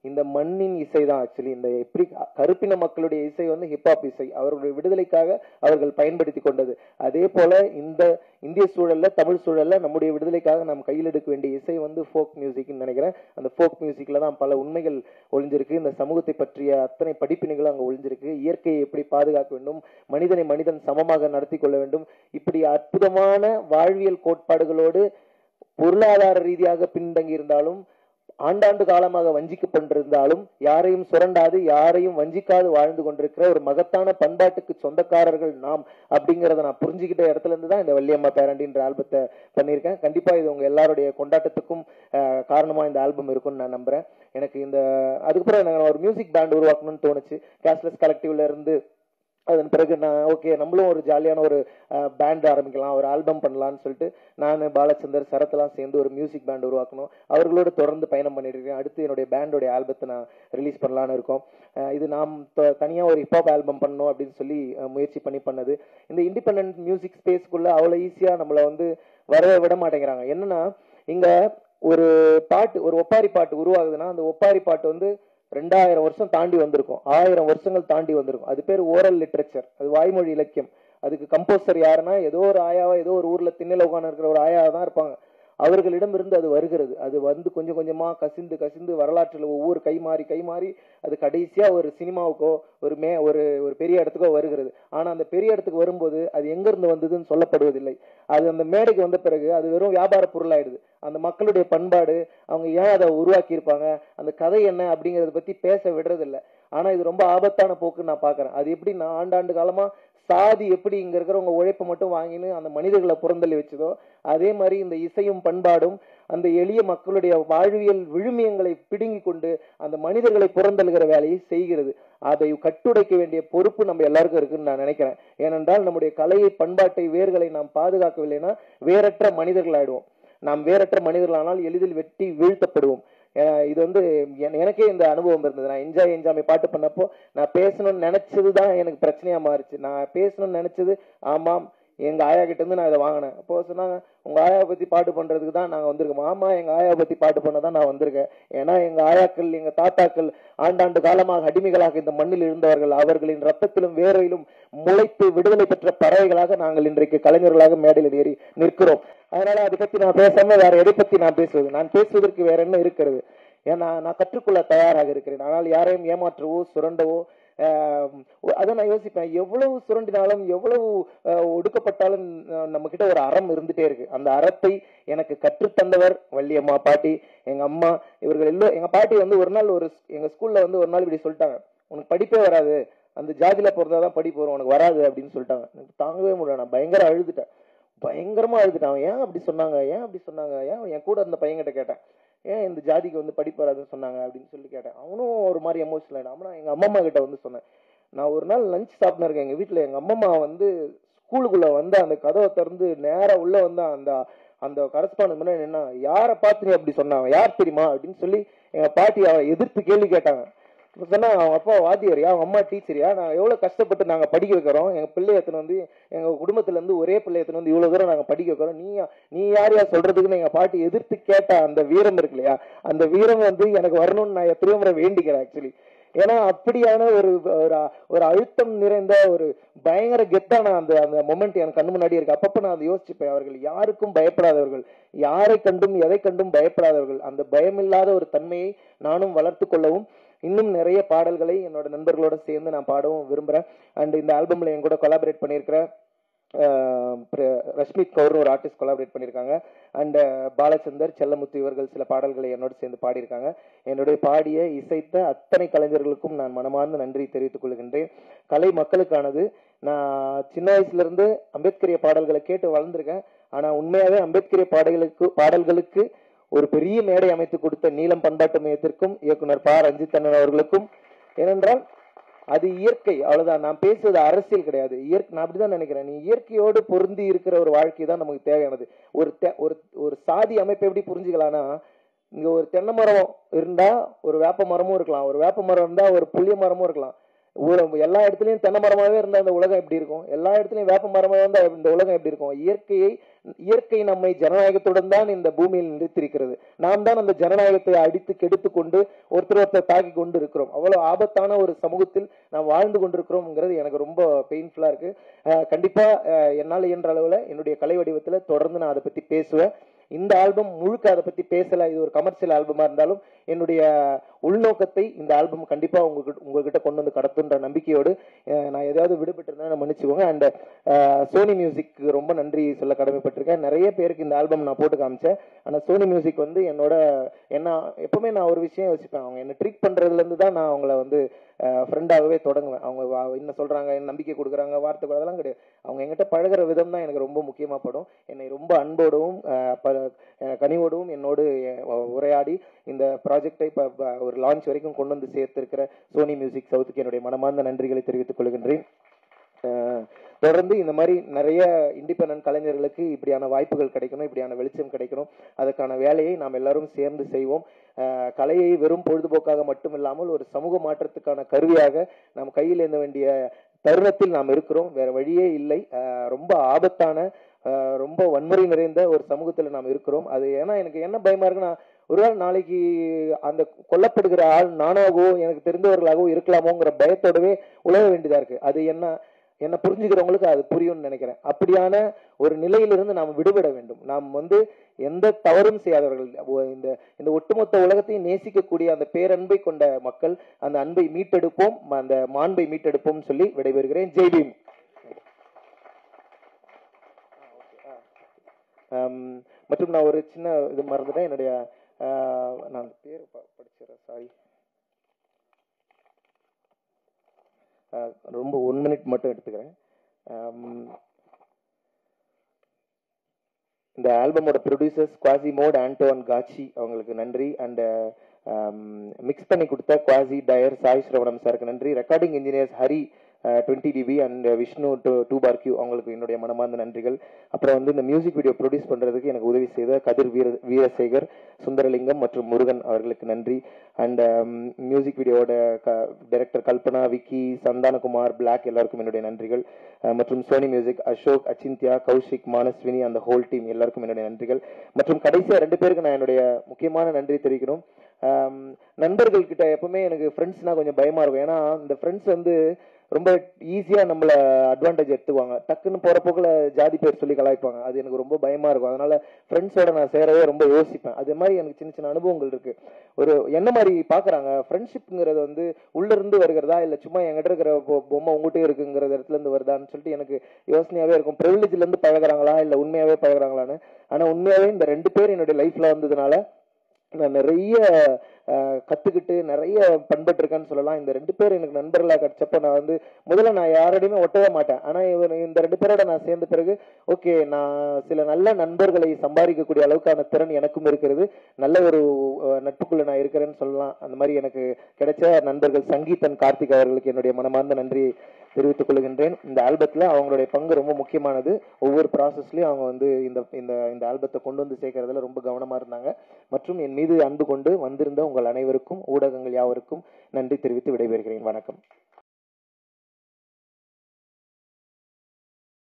இந்த மண்ணின் இசை தான் ஆக்சுவலி. இந்த எப்படி கருப்பின மக்களுடைய இசை வந்து ஹிப்ஹாப் இசை, அவர்களுடைய விடுதலைக்காக அவர்கள் பயன்படுத்தி கொண்டது. அதே போல இந்த இந்திய சூழல்ல, தமிழ் சூழல்ல நம்முடைய விடுதலைக்காக நாம் கையில் எடுக்க வேண்டிய இசை வந்து ஃபோக் மியூசிக்னு நினைக்கிறேன். அந்த ஃபோக் மியூசிக்ல தான் பல உண்மைகள் ஒளிஞ்சிருக்கு. இந்த சமூகத்தை பற்றிய அத்தனை படிப்பினைகளும் அங்க ஒளிஞ்சிருக்கு. இயற்கையை எப்படி பாதுகாக்க வேண்டும், மனிதனை மனிதன் சமமாக நடத்தி கொள்ள வேண்டும், இப்படி அற்புதமான வாழ்வியல் கோட்பாடுகளோடு பொருளாதார ரீதியாக பின்தங்கி இருந்தாலும், ஆண்டாண்டு காலமாக வஞ்சிக்கப்பட்டிருந்தாலும், யாரையும் சுரண்டாது யாரையும் வஞ்சிக்காது வாழ்ந்து கொண்டிருக்கிற ஒரு மகத்தான பண்பாட்டுக்கு சொந்தக்காரர்கள் நாம் அப்படிங்கிறத நான் புரிஞ்சுக்கிட்ட இடத்துல இருந்து தான் இந்த வள்ளியம்மா பேரண்டின்ற ஆல்பத்தை பண்ணியிருக்கேன். கண்டிப்பா இது உங்க எல்லாருடைய கொண்டாட்டத்துக்கும் காரணமா இந்த ஆல்பம் இருக்கும்னு நான் நம்புறேன். எனக்கு இந்த அதுக்கப்புறம் எனக்கு ஒரு மியூசிக் பேண்ட் உருவாக்கணும்னு தோணுச்சு. கேஷ்லெஸ் கலெக்டிவ்ல இருந்து அதன் பிறகு நான் ஓகே நம்மளும் ஒரு ஜாலியான ஒரு பேண்ட் ஆரம்பிக்கலாம், ஒரு ஆல்பம் பண்ணலாம்னு சொல்லிட்டு நான் பாலச்சந்தர் சரத்லாம் சேர்ந்து ஒரு மியூசிக் பேண்ட் உருவாக்கணும். அவர்களோடு தொடர்ந்து பயணம் பண்ணிட்டு இருக்கேன். அடுத்து என்னுடைய பேண்டோடைய ஆல்பத்தை நான் ரிலீஸ் பண்ணலான்னு இருக்கோம். இது நாம் தனியாக ஒரு ஹிப்ஹாப் ஆல்பம் பண்ணணும் அப்படின்னு சொல்லி முயற்சி பண்ணி பண்ணது. இந்த இண்டிபெண்டன்ட் மியூசிக் ஸ்பேஸ்க்குள்ள அவ்வளோ ஈஸியாக நம்மளை வந்து வரவே விட மாட்டேங்கிறாங்க. என்னன்னா இங்க ஒரு பாட்டு, ஒரு ஒப்பாரி பாட்டு உருவாகுதுன்னா அந்த ஒப்பாரி பாட்டு வந்து ரெண்டாயிரம் வருஷம் தாண்டி வந்திருக்கும், ஆயிரம் வருஷங்கள் தாண்டி வந்திருக்கும். அது பேர் ஓரல் லிட்ரேச்சர், அது வாய்மொழி இலக்கியம். அதுக்கு கம்போசர் யாருன்னா ஏதோ ஒரு ஆயாவா, ஏதோ ஒரு ஊர்ல திண்ணையில உட்கார்ந்து இருக்கிற ஒரு ஆயாவா தான் இருப்பாங்க. அவர்களிடமிருந்து அது வருகிறது. அது வந்து கொஞ்சம் கொஞ்சமா கசிந்து கசிந்து வரலாற்றில் ஒவ்வொரு கை மாறி கை மாறி அது கடைசியா ஒரு சினிமாவுக்கோ ஒரு மே ஒரு ஒரு பெரிய இடத்துக்கோ வருகிறது. ஆனா அந்த பெரிய இடத்துக்கு வரும்போது அது எங்க இருந்து வந்ததுன்னு சொல்லப்படுவதில்லை. அது அந்த மேடைக்கு வந்த பிறகு அது வெறும் வியாபார பொருளாயிடுது. அந்த மக்களுடைய பண்பாடு, அவங்க ஏன் அதை உருவாக்கி இருப்பாங்க, அந்த கதை என்ன அப்படிங்கறத பத்தி பேச விடுறதில்லை. ஆனா இது ரொம்ப ஆபத்தான போக்குன்னு நான் பாக்குறேன். அது எப்படி நான் ஆண்டாண்டு காலமா சாதி எப்படி இங்க இருக்கிறவங்க உழைப்பை மட்டும் வாங்கின்னு அந்த மனிதர்களை புறந்தள்ளி வச்சதோ, அதே மாதிரி இந்த இசையும் பண்பாடும் அந்த எளிய மக்களுடைய வாழ்வியல் விழுமியங்களை பிடுங்கி கொண்டு அந்த மனிதர்களை புறந்தள்ளுகிற வேலையை செய்கிறது. அதை கட்டுடைக்க வேண்டிய பொறுப்பு நம்ம எல்லாருக்கும் இருக்குன்னு நான் நினைக்கிறேன். ஏனென்றால் நம்முடைய கலையை, பண்பாட்டை, வேர்களை நாம் பாதுகாக்கவில்லைன்னா வேறற்ற மனிதர்கள் ஆயிடுவோம். நாம் வேறற்ற மனிதர்களானால் எளிதில் வெட்டி வீழ்த்தப்படுவோம். இது வந்து எனக்கே இந்த அனுபவம் இருந்தது. நான் என்ஜாய் என்ஜாமி பாட்டு பண்ணப்போ நான் பேசணும்னு நினைச்சதுதான் எனக்கு பிரச்சனையா மாறிச்சு. நான் பேசணும்னு நினைச்சது ஆமாம் எங்க ஆயா கிட்ட இருந்து நான் இதை வாங்கினேன். அப்போ சொன்னாங்க உங்க ஆயாவை பத்தி பாட்டு பண்றதுக்கு தான் நாங்க வந்திருக்கோம். ஆமா எங்க ஆயாவை பத்தி பாட்டு பண்ணதான் நான் வந்திருக்கேன். ஏன்னா எங்க ஆயாக்கள், எங்க தாத்தாக்கள் ஆண்டாண்டு காலமாக அடிமைகளாக இந்த மண்ணில் இருந்தவர்கள். அவர்களின் ரத்தத்திலும் வேரையிலும் முளைத்து விடுதலை பெற்ற பறவைகளாக நாங்கள் இன்றைக்கு கலைஞர்களாக மேடையில் ஏறி நிற்கிறோம். அதனால அதை பத்தி நான் பேசாம வேற எதை பத்தி நான் பேசுவது? நான் பேசுவதற்கு வேற என்ன இருக்கிறது? ஏன்னா நான் கற்றுக்கொள்ள தயாராக இருக்கிறேன். ஆனால் யாரையும் ஏமாற்றவோ சுரண்டவோ அதை நான் யோசிப்பேன். எவ்வளவு சுரண்டினாலும் எவ்வளவு ஒடுக்கப்பட்டாலும் நம்ம கிட்ட ஒரு அறம் இருந்துட்டே இருக்கு. அந்த அறத்தை எனக்கு கற்றுத்தந்தவர் வள்ளியம்மா, பாட்டி, எங்க அம்மா, இவர்கள் எல்லாம். எங்க பாட்டி வந்து ஒரு நாள் ஒரு எங்க ஸ்கூல்ல வந்து ஒரு நாள் இப்படி சொல்லிட்டாங்க, உனக்கு படிப்பே வராது, அந்த ஜாதியில பிறந்தாதான் படிப்பு வரும், உனக்கு வராது அப்படின்னு சொல்லிட்டாங்க. எனக்கு தாங்கவே முடியல. நான் பயங்கர அழுதுட்டேன், பயங்கரமா அழுதுட்டான். ஏன் அப்படி சொன்னாங்க, ஏன் அப்படி சொன்னாங்க, ஏன் என் கூட இருந்த பையன்கிட்ட கேட்டேன், ஏன் இந்த ஜாதிக்கு வந்து படிப்பு வராதுன்னு சொன்னாங்க அப்படின்னு சொல்லி கேட்டேன். அவனும் ஒரு மாதிரி எமோஷனல் ஆயிடும். ஆனா எங்க அம்மா கிட்ட வந்து சொன்னேன், நான் ஒரு நாள் லஞ்ச் சாப்பிட்டு இருக்கேன் எங்க வீட்டுல. எங்க அம்மா வந்து ஸ்கூலுக்குள்ள வந்து அந்த கதவை திறந்து நேரா உள்ள வந்து அந்த அந்த கரஸ்பாண்ட் முன்னாடி என்ன, யாரை பார்த்து நீ அப்படி சொன்னாங்க, யார் தெரியுமா அப்படின்னு சொல்லி எங்க பாட்டி அவ எதிர்த்து கேள்வி கேட்டாங்க. சொன்னா அவங்க அப்பா வாத்தியாரியா, அவங்க அம்மா டீச்சரியா, நாங்க எவ்வளவு கஷ்டப்பட்டு நாங்க படிக்க வைக்கிறோம், எங்க பிள்ளைய எத்தனை வந்து எங்க குடும்பத்துல இருந்து ஒரே பிள்ளை எத்தனை வந்து இவ்வளவு தூரம் நாங்க படிக்க வைக்கிறோம், நீ நீ யார் யார் சொல்றதுக்குன்னு எங்க பாட்டி எதிர்த்து கேட்ட அந்த வீரம் இருக்கு இல்லையா, அந்த வீரம் வந்து எனக்கு வரணும்னு நான் எத்தனையோ முறை வேண்டிக்கிறேன் ஆக்சுவலி. ஏன்னா அப்படியான ஒரு ஒரு அழுத்தம் நிறைந்த ஒரு பயங்கர கெத்தான அந்த அந்த மொமெண்ட் எனக்கு கண்ணு முன்னாடி இருக்கு. அப்பப்ப நான் அதை யோசிச்சுப்பேன். அவர்கள் யாருக்கும் பயப்படாதவர்கள், யாரை கண்டும் எதை கண்டும் பயப்படாதவர்கள். அந்த பயமில்லாத ஒரு தன்மையை நானும் வளர்த்து கொள்ளவும், இன்னும் நிறைய பாடல்களை என்னோட நண்பர்களோட சேர்ந்து நான் பாடவும் விரும்புறேன். அண்ட் இந்த ஆல்பம்ல என் கூட கொலாபரேட் பண்ணியிருக்கிற ரஷ்மித் கவுர் ஒரு ஆர்டிஸ்ட் கொலாபரேட் பண்ணியிருக்காங்க. அண்ட் பாலச்சந்தர், செல்லமுத்து இவர்கள் சில பாடல்களை என்னோட சேர்ந்து பாடியிருக்காங்க. என்னுடைய பாடிய இசைத்த அத்தனை கலைஞர்களுக்கும் நான் மனமார்ந்த நன்றி தெரிவித்துக் கொள்கின்றேன். கலை மக்களுக்கானது. நான் சின்ன வயசுல இருந்து அம்பேத்கரிய பாடல்களை கேட்டு வளர்ந்துருக்கேன். ஆனா உண்மையாவே அம்பேத்கரிய பாடல்களுக்கு பாடல்களுக்கு ஒரு பெரிய மேடை அமைத்து கொடுத்த நீலம் பண்பாட்டு மையத்திற்கும் இயக்குனர் ப ரஞ்சித் அண்ணன் அவர்களுக்கும். ஏனென்றால் அது இயற்கை, அவ்வளவுதான். நான் பேசுவது அரசியல் கிடையாது, இயற்கை. நான் அப்படிதான் நினைக்கிறேன். நீ இயற்கையோடு பொருந்தி இருக்கிற ஒரு வாழ்க்கை தான் நமக்கு தேவையானது. ஒரு ஒரு ஒரு சாதி அமைப்பை எப்படி புரிஞ்சுக்கலாம்னா, இங்க ஒரு தென்னை மரம் இருந்தா ஒரு வேப்ப மரமும் இருக்கலாம், ஒரு வேப்ப மரம் இருந்தா ஒரு புளிய மரமும் இருக்கலாம். எல்லா இடத்துலயும் தென்னை மரமாவே இருந்தா இந்த உலகம் எப்படி இருக்கும்? எல்லா இடத்துலயும் வேப்ப மரமாவே இருந்தா இந்த உலகம் எப்படி இருக்கும்? இயற்கையை இயற்கை நம்மை ஜனநாயகத்துடன் தான் இந்த பூமியில் நிறுத்திருக்கிறது. நாம் தான் அந்த ஜனநாயகத்தை அடித்து கெடுத்து கொண்டு ஒருத்தர் ஒருத்தர் தாக்கி கொண்டு இருக்கிறோம். அவ்வளவு ஆபத்தான ஒரு சமூகத்தில் நாம் வாழ்ந்து கொண்டிருக்கிறோம்ங்கிறது எனக்கு ரொம்ப பெயின்ஃபுல்லா இருக்கு. கண்டிப்பா என்னால் இயன்ற அளவுல என்னுடைய கலை வடிவத்துல தொடர்ந்து நான் அதை பத்தி பேசுவேன். இந்த ஆல்பம் முழுக்க அதை பத்தி பேசல, இது ஒரு கமர்ஷியல் ஆல்பமா இருந்தாலும் என்னுடைய உள்நோக்கத்தை இந்த ஆல்பம் கண்டிப்பா உங்ககிட்ட உங்ககிட்ட கொண்டு வந்து கடத்துன்ற நம்பிக்கையோடு நான் ஏதாவது விடுபட்டு இருந்தா மன்னிச்சுக்கோங்க. அண்ட் சோனி மியூசிக் ரொம்ப நன்றி சொல்ல கடமைப்பட்டிருக்கேன். நிறைய பேருக்கு இந்த ஆல்பம் நான் போட்டு காமிச்சேன். ஆனா சோனி மியூசிக் வந்து என்னோட என்ன எப்பவுமே நான் ஒரு விஷயம் யோசிப்பேன், அவங்க என்ன ட்ரீட் பண்றதுல இருந்து தான் நான் அவங்கள வந்து ஃப்ரெண்டாகவே தொடங்குவேன். அவங்க என்ன சொல்றாங்க, என்ன நம்பிக்கை கொடுக்குறாங்க, வார்த்தை அதெல்லாம் கிடையாது. அவங்க எங்கிட்ட பழகிற விதம் தான் எனக்கு ரொம்ப முக்கியமா படும். என்னை ரொம்ப அன்போடவும் கனிவோடவும் என்னோடு உரையாடி இந்த ப்ராஜெக்டை ஒரு லான்ச் வரைக்கும் கொண்டு வந்து சேர்த்திருக்கிற சோனி மியூசிக் சவுத்துக்கு என்னுடைய மனமார்ந்த நன்றிகளை தெரிவித்துக் கொள்கின்றேன். தொடர்ந்து இந்த மாதிரி நிறைய இண்டிபெண்டன்ட் கலைஞர்களுக்கு இப்படியான வாய்ப்புகள் கிடைக்கணும், இப்படியான வெளிச்சம் கிடைக்கணும். அதற்கான வேலையை நாம் எல்லாரும் சேர்ந்து செய்வோம். கலையை வெறும் பொழுதுபோக்காக மட்டும் இல்லாமல் ஒரு சமூக மாற்றத்துக்கான கருவியாக நாம் கையில் ஏந்த வேண்டிய தருணத்தில் நாம் இருக்கிறோம். வேற வழியே இல்லை. ரொம்ப ஆபத்தான ரொம்ப வன்முறை நிறைந்த ஒரு சமூகத்தில் நாம் இருக்கிறோம். அது ஏன்னா எனக்கு என்ன பயமா இருக்குன்னா, ஒருவேளை நாளைக்கு அந்த கொல்லப்படுகிற ஆள் நானாகவோ எனக்கு தெரிந்தவர்களாகவோ இருக்கலாமோங்கிற பயத்தோடவே உலக வேண்டியதா இருக்கு. அது என்ன என்ன புரிஞ்சுக்கிறவங்களுக்கு அது புரியும்னு நினைக்கிறேன். அப்படியான ஒரு நிலையிலிருந்து நாம் விடுபட வேண்டும். நாம் வந்து எந்த தவறும் செய்யாதவர்கள், இந்த இந்த ஒட்டுமொத்த உலகத்தையும் நேசிக்கக்கூடிய அந்த பேரன்பை கொண்ட மக்கள். அந்த அன்பை மீட்டெடுப்போம், அந்த மாண்பை மீட்டெடுப்போம் சொல்லி விடைபெறுகிறேன். ஜெய் பீம். மற்றும் நான் ஒரு சின்ன இது மறந்துட்டேன், என்னுடைய நான் பேர் படிச்சிடறேன், சாரி. ரொம்ப ஒன் மினிட் மட்டும் எடுத்துக்கிறேன். இந்த ஆல்பமோட producers Quasi Mode, Anton Kachi, அவங்களுக்கு நன்றி. அண்ட் மிக்ஸ் பண்ணி கொடுத்த குவாசி டயர் சாய் ஸ்ரவணம் சாருக்கு நன்றி. Recording engineers Hari twenty DB and Vishnu two two four Q, அவங்களுக்கு என்னுடைய மனமார்ந்த நன்றிகள். அப்புறம் வந்து இந்த மியூசிக் வீடியோ ப்ரொடியூஸ் பண்றதுக்கு எனக்கு உதவி செய்த கதிர் வீர வீரசேகர், சுந்தரலிங்கம் மற்றும் முருகன் அவர்களுக்கு நன்றி. அண்ட் மியூசிக் வீடியோட டைரக்டர் கல்பனா, விக்கி, சந்தானகுமார், பிளாக் எல்லாருக்கும் என்னுடைய நன்றிகள். மற்றும் சோனி மியூசிக் அசோக், அச்சிந்தியா, கௌஷிக், மானஸ்வினி, அந்த ஹோல் டீம் எல்லாருக்கும் என்னுடைய நன்றிகள். மற்றும் கடைசியா ரெண்டு பேருக்கு நான் என்னுடைய முக்கியமான நன்றி தெரிவிக்கணும். நண்பர்கள் கிட்ட எப்பவுமே எனக்கு ஃப்ரெண்ட்ஸ்னா கொஞ்சம் பயமா இருக்கும். ஏன்னா இந்த ஃப்ரெண்ட்ஸ் வந்து ரொம்ப ஈஸியா நம்மள அட்வான்டேஜ் எடுத்துக்குவாங்க. டக்குன்னு போற போக்குல ஜாதி பேர் சொல்லி கலாய்ப்பாங்க. அது எனக்கு ரொம்ப பயமா இருக்கும். அதனால ஃப்ரெண்ட்ஸோட நான் சேரவே ரொம்ப யோசிப்பேன். அது மாதிரி எனக்கு சின்ன சின்ன அனுபவங்கள் இருக்கு. ஒரு என்ன மாதிரி பாக்குறாங்க, ஃப்ரெண்ட்ஷிப்ங்கிறது வந்து உள்ள இருந்து வருகிறதா இல்ல சும்மா என்கிட்ட இருக்கிற பொம்மை உங்ககிட்டயே இருக்குங்கிற இடத்துல இருந்து வருதான்னு சொல்லிட்டு எனக்கு யோசனையாவே இருக்கும். ப்ரிவிலேஜ்ல இருந்து பழகுறாங்களா இல்ல உண்மையாவே பழகுறாங்களான்னு. ஆனா உண்மையாவே இந்த ரெண்டு பேர் என்னுடைய லைஃப்ல வந்ததுனால நான் நிறைய கத்துக்கிட்டு நிறைய பண்பட்டிருக்கேன்னு சொல்லலாம். இந்த ரெண்டு பேர் எனக்கு நண்பர்களா கிடைச்சப்ப நான் வந்து முதல்ல நான் யாரோடையுமே ஒட்டவே மாட்டேன். ஆனா இவர் இந்த ரெண்டு பேரோட நான் சேர்ந்த பிறகு ஓகே, நான் சில நல்ல நண்பர்களை சம்பாதிக்கக்கூடிய அளவுக்கான திறன் எனக்கும் இருக்கிறது. நல்ல ஒரு நட்புக்குள்ள நான் இருக்கிறேன்னு சொல்லலாம். அந்த மாதிரி எனக்கு கிடைச்ச நண்பர்கள் சங்கீதன், கார்த்திக் அவர்களுக்கு என்னுடைய மனமார்ந்த நன்றி தெரிவித்துக் கொள்கின்றேன். இந்த ஆல்பத்துல அவங்களுடைய பங்கு ரொம்ப முக்கியமானது. ஒவ்வொரு ப்ராசஸ்லயும் அவங்க வந்து இந்த இந்த ஆல்பத்தை கொண்டு வந்து சேர்க்கறதுல ரொம்ப கவனமா இருந்தாங்க. மற்றும் என் மீது அன்பு கொண்டு வந்திருந்த உங்கள் அனைவருக்கும், ஊடகங்கள் யாவருக்கும் நன்றி தெரிவித்து விடைபெறுகிறேன். வணக்கம்.